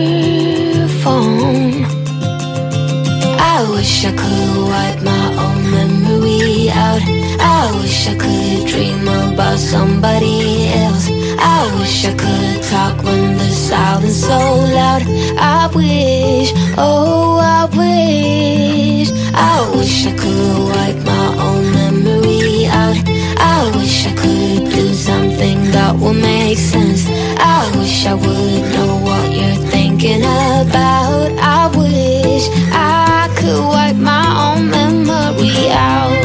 phone. I wish I could wipe my own memory out. I wish I could dream about somebody else. I wish I could talk when the silence so loud. I wish, oh I wish. I wish I could wipe my own memory out. I wish I could do something that will make sense. I wish I would know what you're thinking about. I wish I could wipe my own memory out.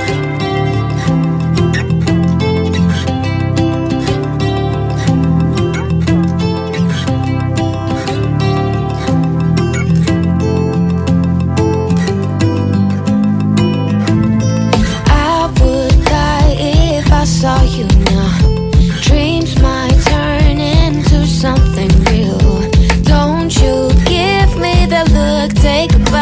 Saw you now. Dreams might turn into something real. Don't you give me that look, take a bite.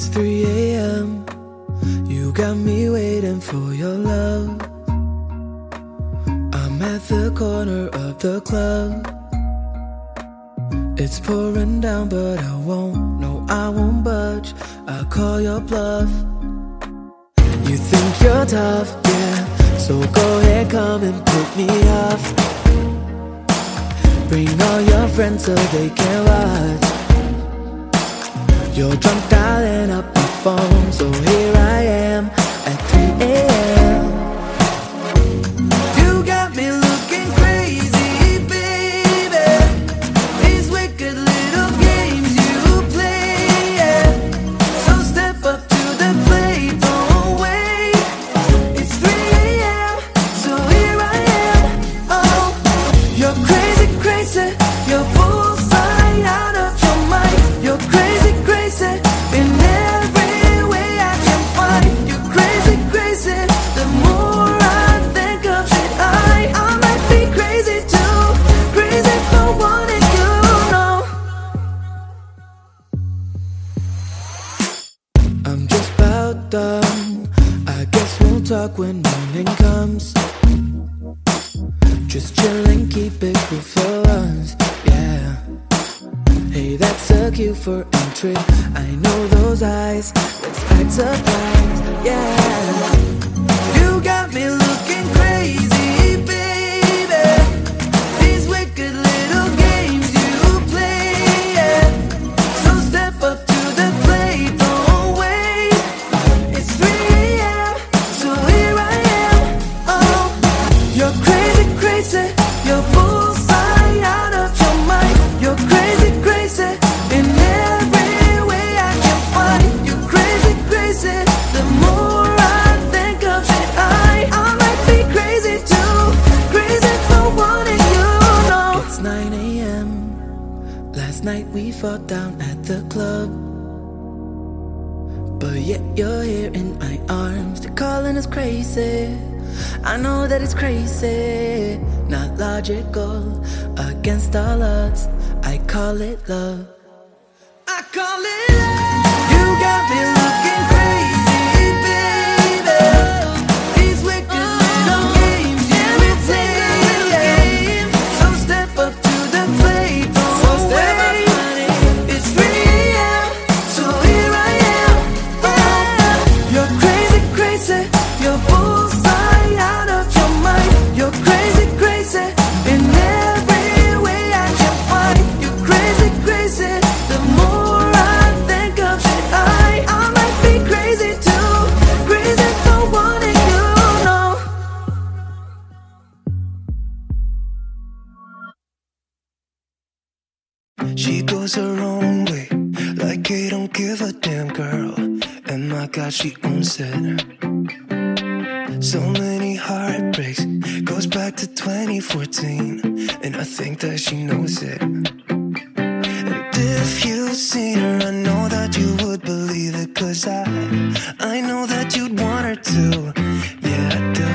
It's 3 a.m. You got me waiting for your love. I'm at the corner of the club. It's pouring down, but I won't, no, I won't budge. I'll call your bluff. You think you're tough, yeah, so go ahead, come and put me off. Bring all your friends so they can watch. You're drunk dialing up my phone, so here I am at 3 a.m. You got me looking crazy, baby. These wicked little games you play, yeah. So step up to the plate, don't wait. It's 3 a.m., so here I am. Oh, you're crazy, crazy. You're bullseye out of your mind. You're crazy, crazy. In every way I can find. You're crazy, crazy. The more I think of it, I might be crazy too. Crazy for wanting you, know. I'm just about done. I guess we'll talk when morning comes. Just chillin', keep it cool for us, yeah. Hey, that's a cue for entry. I know those eyes, let's act surprised, yeah. You got me looking crazy, baby. These wicked little games you play, yeah. So step up to the plate, don't wait. It's 3 a.m., so here I am. Oh, you're crazy, crazy. You're bullseye out of your mind. You're crazy, crazy. In every way I can find. You're crazy, crazy. The more I think of it, I might be crazy too. Crazy for wanting you, know. It's 9 a.m. Last night we fought down at the club, but yet you're here in my arms. They're calling us crazy. I know that it's crazy, not logical, against all odds. I call it love. I call it love. You got me looking crazy, baby. These wicked little games you play. So step up to the plate, don't wait. It's 3 a.m., so here I am. Oh, you're crazy, crazy. You're bullseye out of your mind. You're crazy, crazy. In every way I can find. You're crazy, crazy. The more I think of it, I might be crazy too. Crazy for wanting you, know. She goes her own way, like I don't give a damn, girl. And my God, she owns it. So many heartbreaks, goes back to 2014, and I think that she knows it. And if you've seen her, I know that you would believe it, 'cause I know that you'd want her to. Yeah, I do.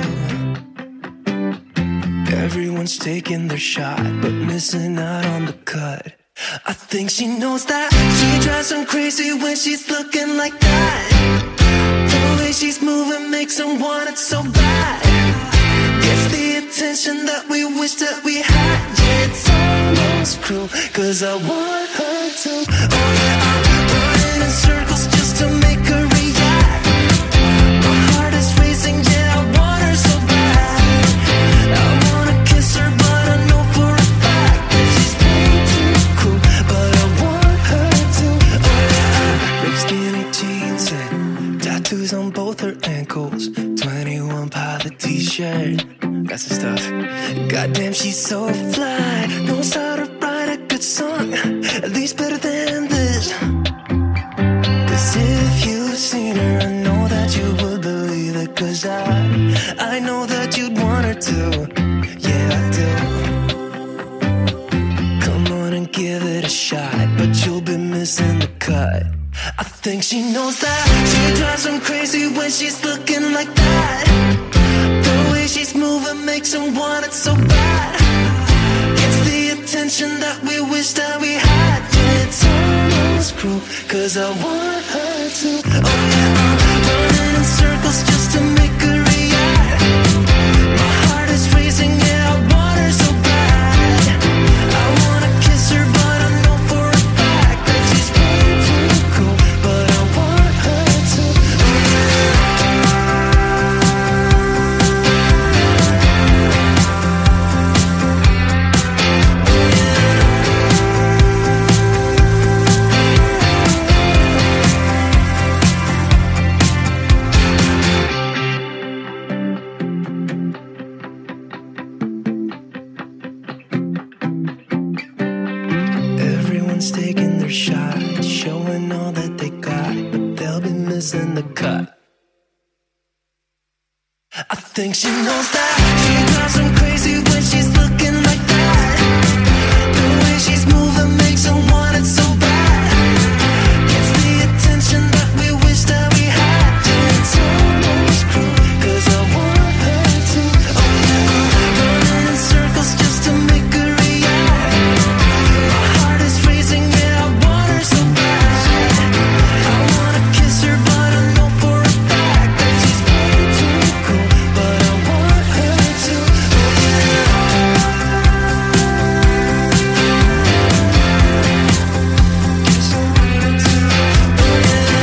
Everyone's taking their shot, but missing out on the cut. I think she knows that. She drives them crazy when she's looking like that. The way she's moving makes them want it so bad. Gets the attention that we wish that we had. Yeah, it's almost cruel, 'cause I want her to. Oh yeah, I'm running in circles just to make her react. My heart is racing, yeah, I want her so bad. I wanna kiss her, but I know for a fact that she's way too cool. But I want her to. Oh yeah, ripped skinny jeans and tattoos on both her ankles. 21 Pilot t-shirt, got some stuff. Goddamn, she's so fly. Knows how to write a good song, at least better than this. 'Cause if you've seen her, I know that you would believe it. 'Cause I know that you'd want her to. Yeah, I do. Come on and give it a shot, but you'll be missing the cut. I think she knows that. She drives them crazy when she's looking like that. The way she's moving makes them want it so bad. Gets the attention that we wish that we had. Yeah, it's almost cruel, 'cause I want her to. Oh yeah, I'm running in circles just to make her react. My heart is racing, yeah, I want her so bad. I wanna kiss her, but I know for a fact that she's way too cool. But I want her to. Everyone's taking their shot, showing all that they got, but they'll be missing the cut. I think she knows that she drives them crazy when she's looking like that. The way she's moving makes her want it so bad. Gets the attention that we wish that we had. And it's almost cruel, 'cause I want her to. Oh yeah, I'm running in circles just to make her react. My heart is racing, yeah, I want her so bad. I wanna kiss her, but I know for a fact that she's way too cool. But I want her to. Oh yeah. Kiss her, but I do. Oh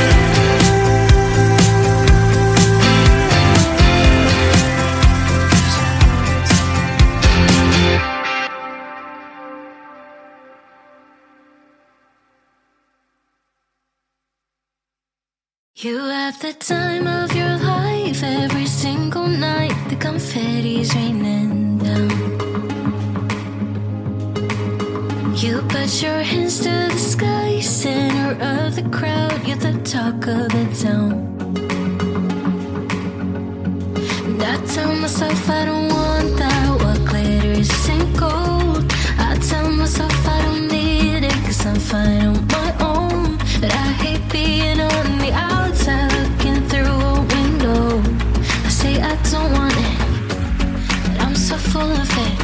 You have the time of your life every single night. The confetti's raining down. You put your hands to the sky, center of the crowd. You're the talk of the town. And I tell myself I don't want that. What glitters isn't gold. I tell myself I don't need it, 'cause I'm fine on my own. But I hate being on the outside looking through a window. I say I don't want it, but I'm so full of it.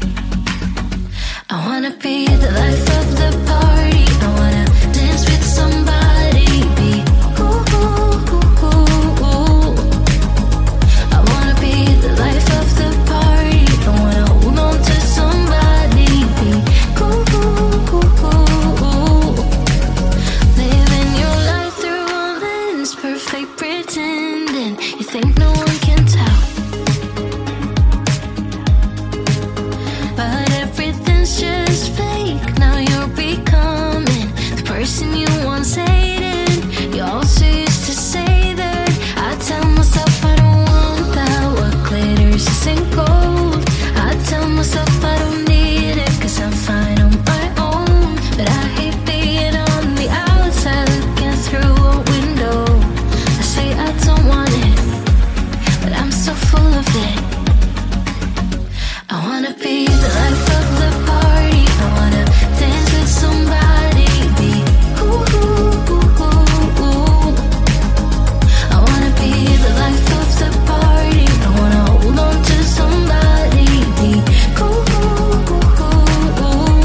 I wanna be the life of the party. I wanna dance with somebody. Be ooh, ooh, ooh, ooh, ooh. I wanna be the life of the party. I wanna hold on to somebody. Be ooh, ooh, ooh, ooh, ooh. Living your life through a lens, perfect pretending. You think no one can tell, but everything's just fake. Now you're becoming the person you once hated. You also used to say that. I tell myself I don't want that. What glitters isn't gold. I tell myself I don't need it, 'cause I'm fine on my own. But I hate being on the outside looking through a window. I say I don't want it, but I'm so full of it. I wanna be the life of the party. I wanna dance with somebody. Be ooh, ooh, ooh, ooh, ooh. I wanna be the life of the party. I wanna hold on to somebody. Be ooh, ooh, ooh, ooh, ooh.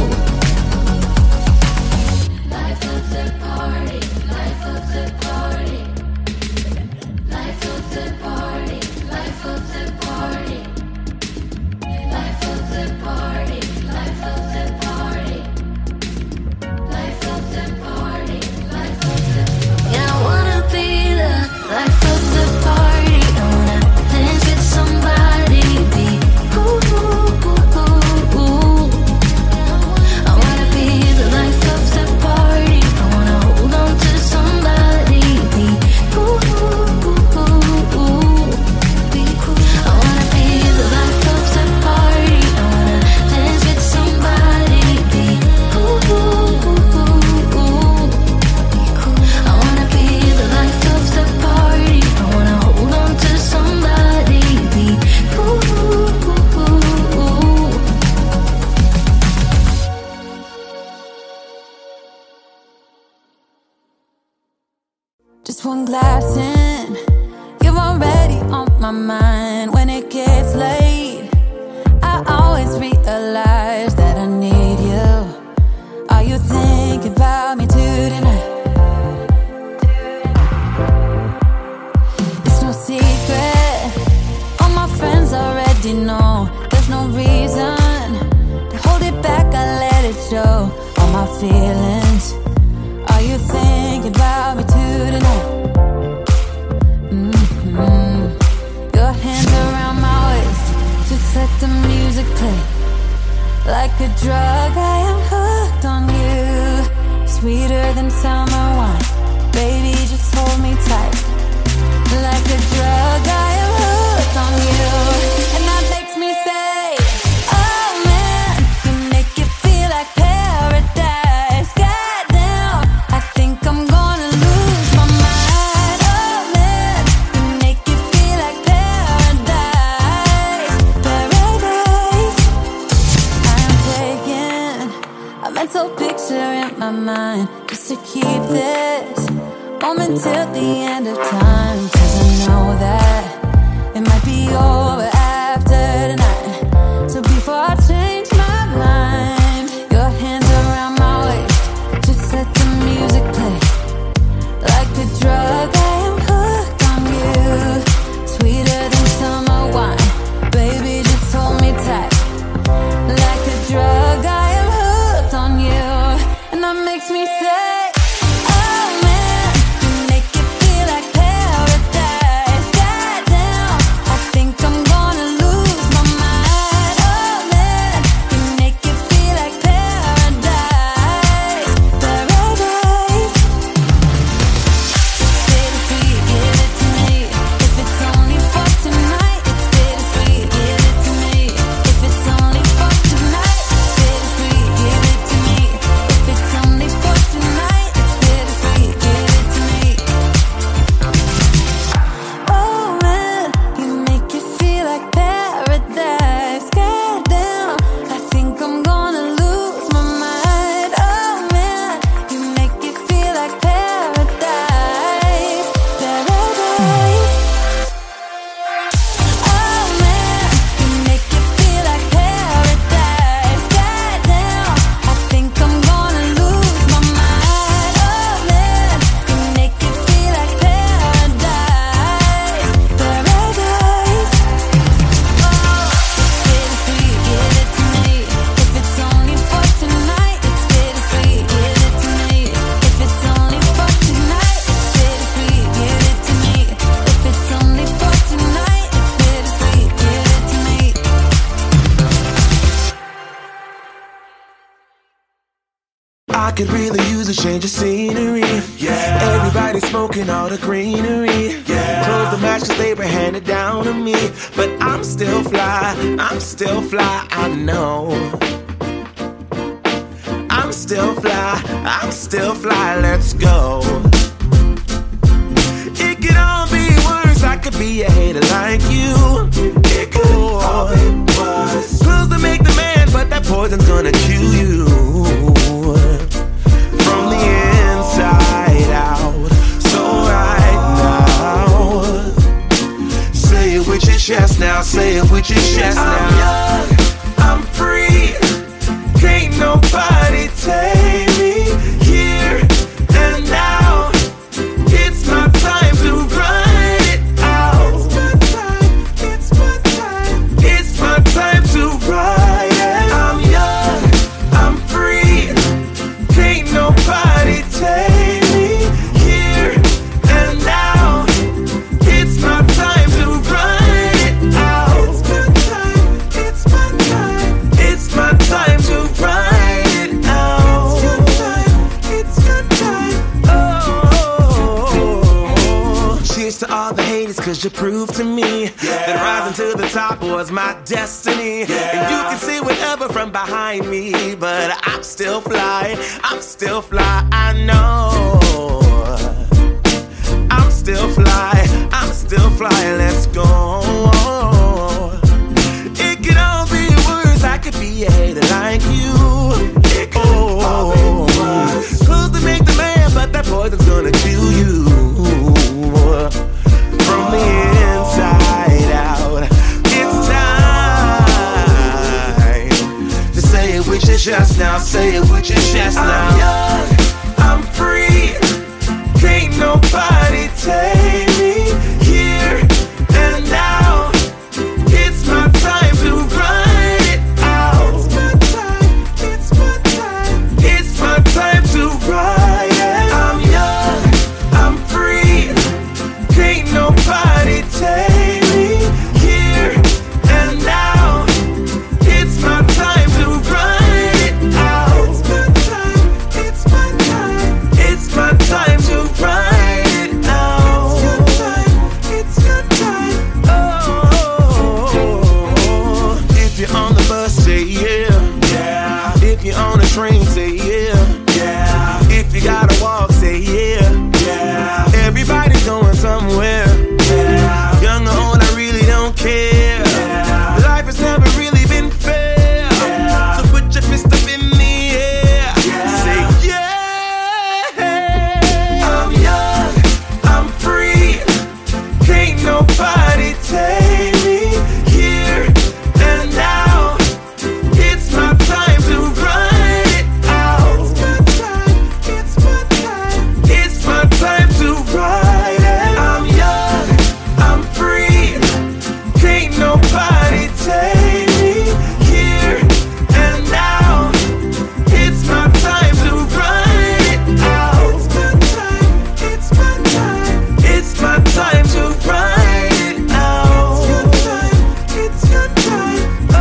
Life of the party. Life of the party. Life of the party. Life of the party. Life of the party, life of the party, life of the party, life of the party. Yeah, I wanna be the life of the party. I wanna dance with somebody. Be ooh, ooh, ooh, ooh, ooh. I wanna be the life of the party. I wanna hold on to somebody. Be ooh, ooh, ooh, ooh, ooh. Be cool. I wanna be the life of the party. I wanna dance with somebody. Be ooh, ooh, ooh, ooh, ooh. Be cool. I wanna be the life of the party. I wanna hold on to somebody. Be ooh, ooh, ooh, ooh, ooh. Just one glass in, you're already on my mind. When it gets late, I always realize that I need you. Are you thinking about me too tonight? let the music play. Like a drug, I am hooked on you. Sweeter than summer wine. Baby, just hold me tight. Like a drug, I am hooked on you. And that makes me say, oh man, you make it feel like paradise. Goddamn, I think I'm gonna lose my mind. Oh man, you make it feel like paradise. Paradise. I'm taking a mental picture in my mind just to keep this moment till the end of time. 'Cause I know that it might be over after tonight. So before I change my mind, your hands around my waist, just let the music play. Like a drug, I am hooked on you. Sweeter than summer wine. Baby, just hold me tight. Like a drug, I am hooked on you. And that makes me say, I could really use a change of scenery. Yeah. Everybody smoking all the greenery. Yeah. Close the match 'cause they were handed down to me. But I'm still fly, I know. I'm still fly, let's go. It could all be worse, I could be a hater like you. It could all be worse. Pills to make the man, but that poison's gonna kill you. From the inside out. So right now, say it with your chest now, say it with your chest now. I'm young, I'm free, can't nobody take me here and now. It's my time to run it out. It's my time, it's my time to ride it. I'm young, I'm free, can't nobody take me here and now. It's my time to run it out. It's my time, it's my time to run it out. It's your time, oh. Cheers to all the haters, 'cause you proved to me that rising to the top was my destiny. And you can see whatever from behind me, but I'm still fly, I know. I'm still fly, let's go. It could all be worse, I could be a hater like you. It could all be worse. Clothes to make the man, but that poison's gonna kill you. From the inside out. It's time to say it with your chest now, say it with your chest now. I'm young, I'm free, can't nobody take me here and now. It's my time to run it out. It's my time, it's my time to ride it. I'm young, I'm free, can't nobody take me here and now. If you're on the bus, say yeah. Yeah. If you're on a train, say yeah. Yeah. If you gotta walk, say yeah. Yeah. Everybody's going somewhere. Yeah. Young or old, I really don't care. Yeah. Life has never really been fair. Yeah. So put your fist up in the air. Yeah. Say yeah. I'm young, I'm free. Can't nobody take me here and now. It's my time to run it out. It's my time, it's my time to ride it. I'm young, I'm free. Can't nobody take me here and now. It's my time to run it out. It's my time, it's my time, it's my time to ride it out. It's your time, oh.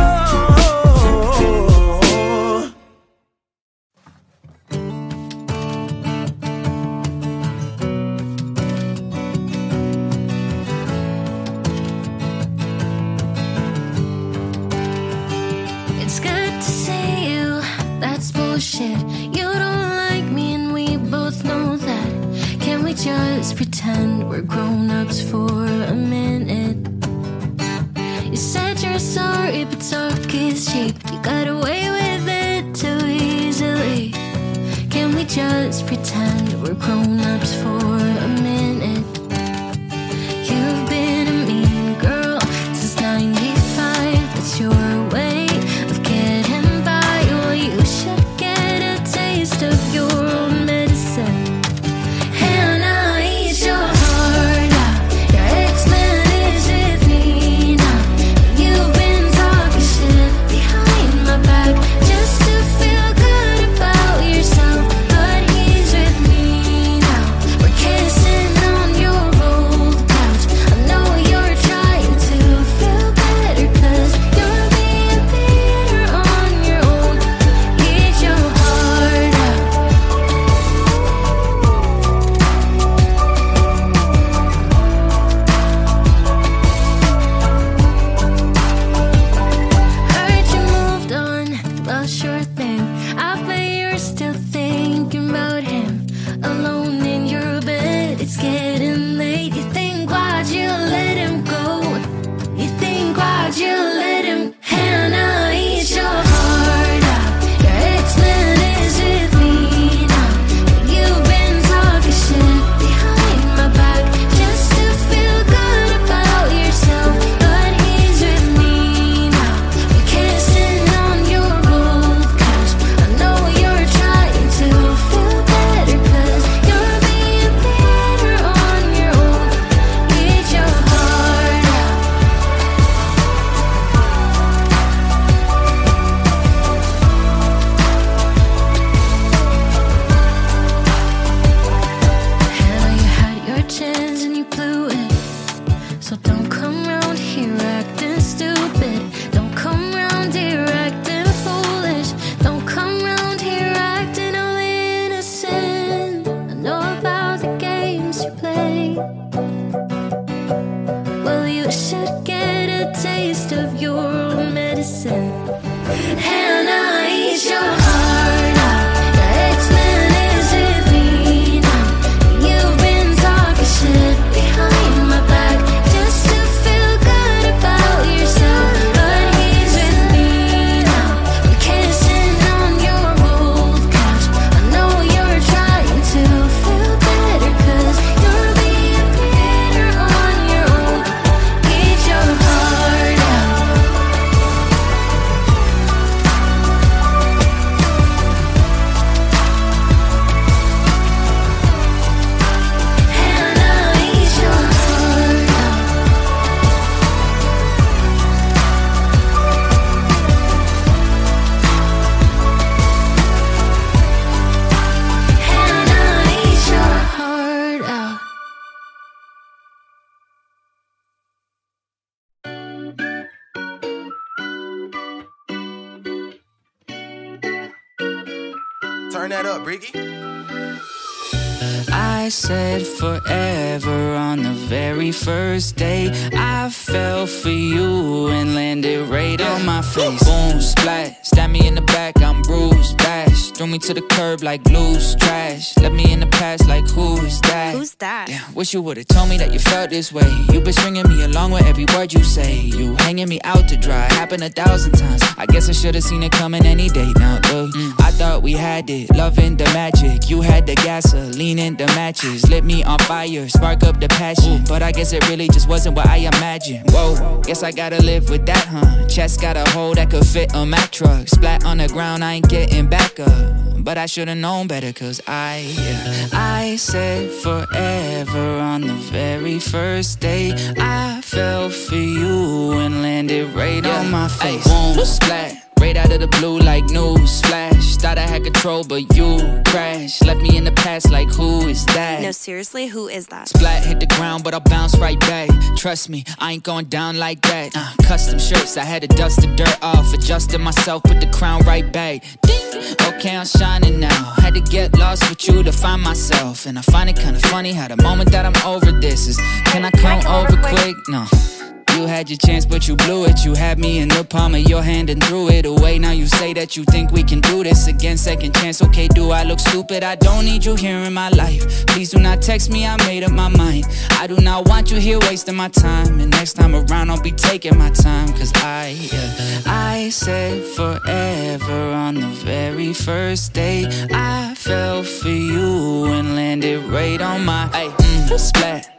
It's good to see you, that's bullshit. You don't like me and we both know that. Can we just pretend we're grown-ups for a minute? You said you're sorry, but talk is cheap. You got away with it too easily. Can we just pretend we're grown-ups for a minute? You've been a mean girl since 95. That's your way of getting by. Well, you should get a taste of your own medicine. And I eat your heart out. Your ex-man is with me now. You've been talking shit behind my back just to feel good about yourself. But he's with me now. We're kissing on your old couch. I know you're trying to feel better, 'cause you're being bitter on your own. Eat your heart out. Heard you moved on, well sure thing. I bet you're still thinking about him. Alone in your bed, it's getting late. You think why'd you let him go? You think why'd you let him? Hannah, eat your heart out. Your ex-man is with me now. You've been talking shit behind my back just to feel good about yourself. But he's with me now. We're kissing on your old couch. I know you're trying to feel better, 'cause you're being bitter on your own. Eat your heart out. Hannah, you had your chance and you blew it. So don't come round here acting stupid. Don't come round here acting foolish. Don't come round here acting all innocent. I know about the games you play. Well, you should get a taste of your own medicine. Hannah, eat your heart out. Your ex-man is with me now. You've been talking shit behind my back just to feel good about yourself. But he's with me now. We're kissing on your old couch. I know you're trying to feel better, 'cause you're being bitter on your own. Eat your heart out. Turn that up, Bricky. I I said forever on the very first day. I fell for you and landed right on my face. Boom, splat, stab me in the back, I'm bruised, bash. Threw me to the curb like loose trash. Left me in the past like who is that? Who's that? Damn, wish you would've told me that you felt this way. You been stringing me along with every word you say. You hanging me out to dry, happened 1,000 times. I guess I should've seen it coming any day. Now look, I thought we had it, loving the magic. You had the gasoline and the matches, lit me on fire, spark up the passion. But I guess it really just wasn't what I imagined. Whoa, guess I gotta live with that, huh? Chest got a hole that could fit a Mack truck. Splat on the ground, I ain't getting back up. But I should've known better, cause I said forever on the very first day. I fell for you and landed right on my face. Boom, splat, right out of the blue like news flash. Thought I had control, but you crashed. Left me in the past like who is that? No, seriously, who is that? Splat hit the ground, but I'll bounce right back. Trust me, I ain't going down like that. Custom shirts, I had to dust the dirt off. Adjusted myself, put the crown right back. Ding! Okay, I'm shining now. Had to get lost with you to find myself. And I find it kinda funny how the moment that I'm over this is, can I come over quick? No. You had your chance, but you blew it. You had me in the palm of your hand and threw it away. Now you say that you think we can do this again. Second chance, okay, do I look stupid? I don't need you here in my life. Please do not text me, I made up my mind. I do not want you here wasting my time. And next time around, I'll be taking my time. Cause I said forever on the very first day. I fell for you and landed right on my splat.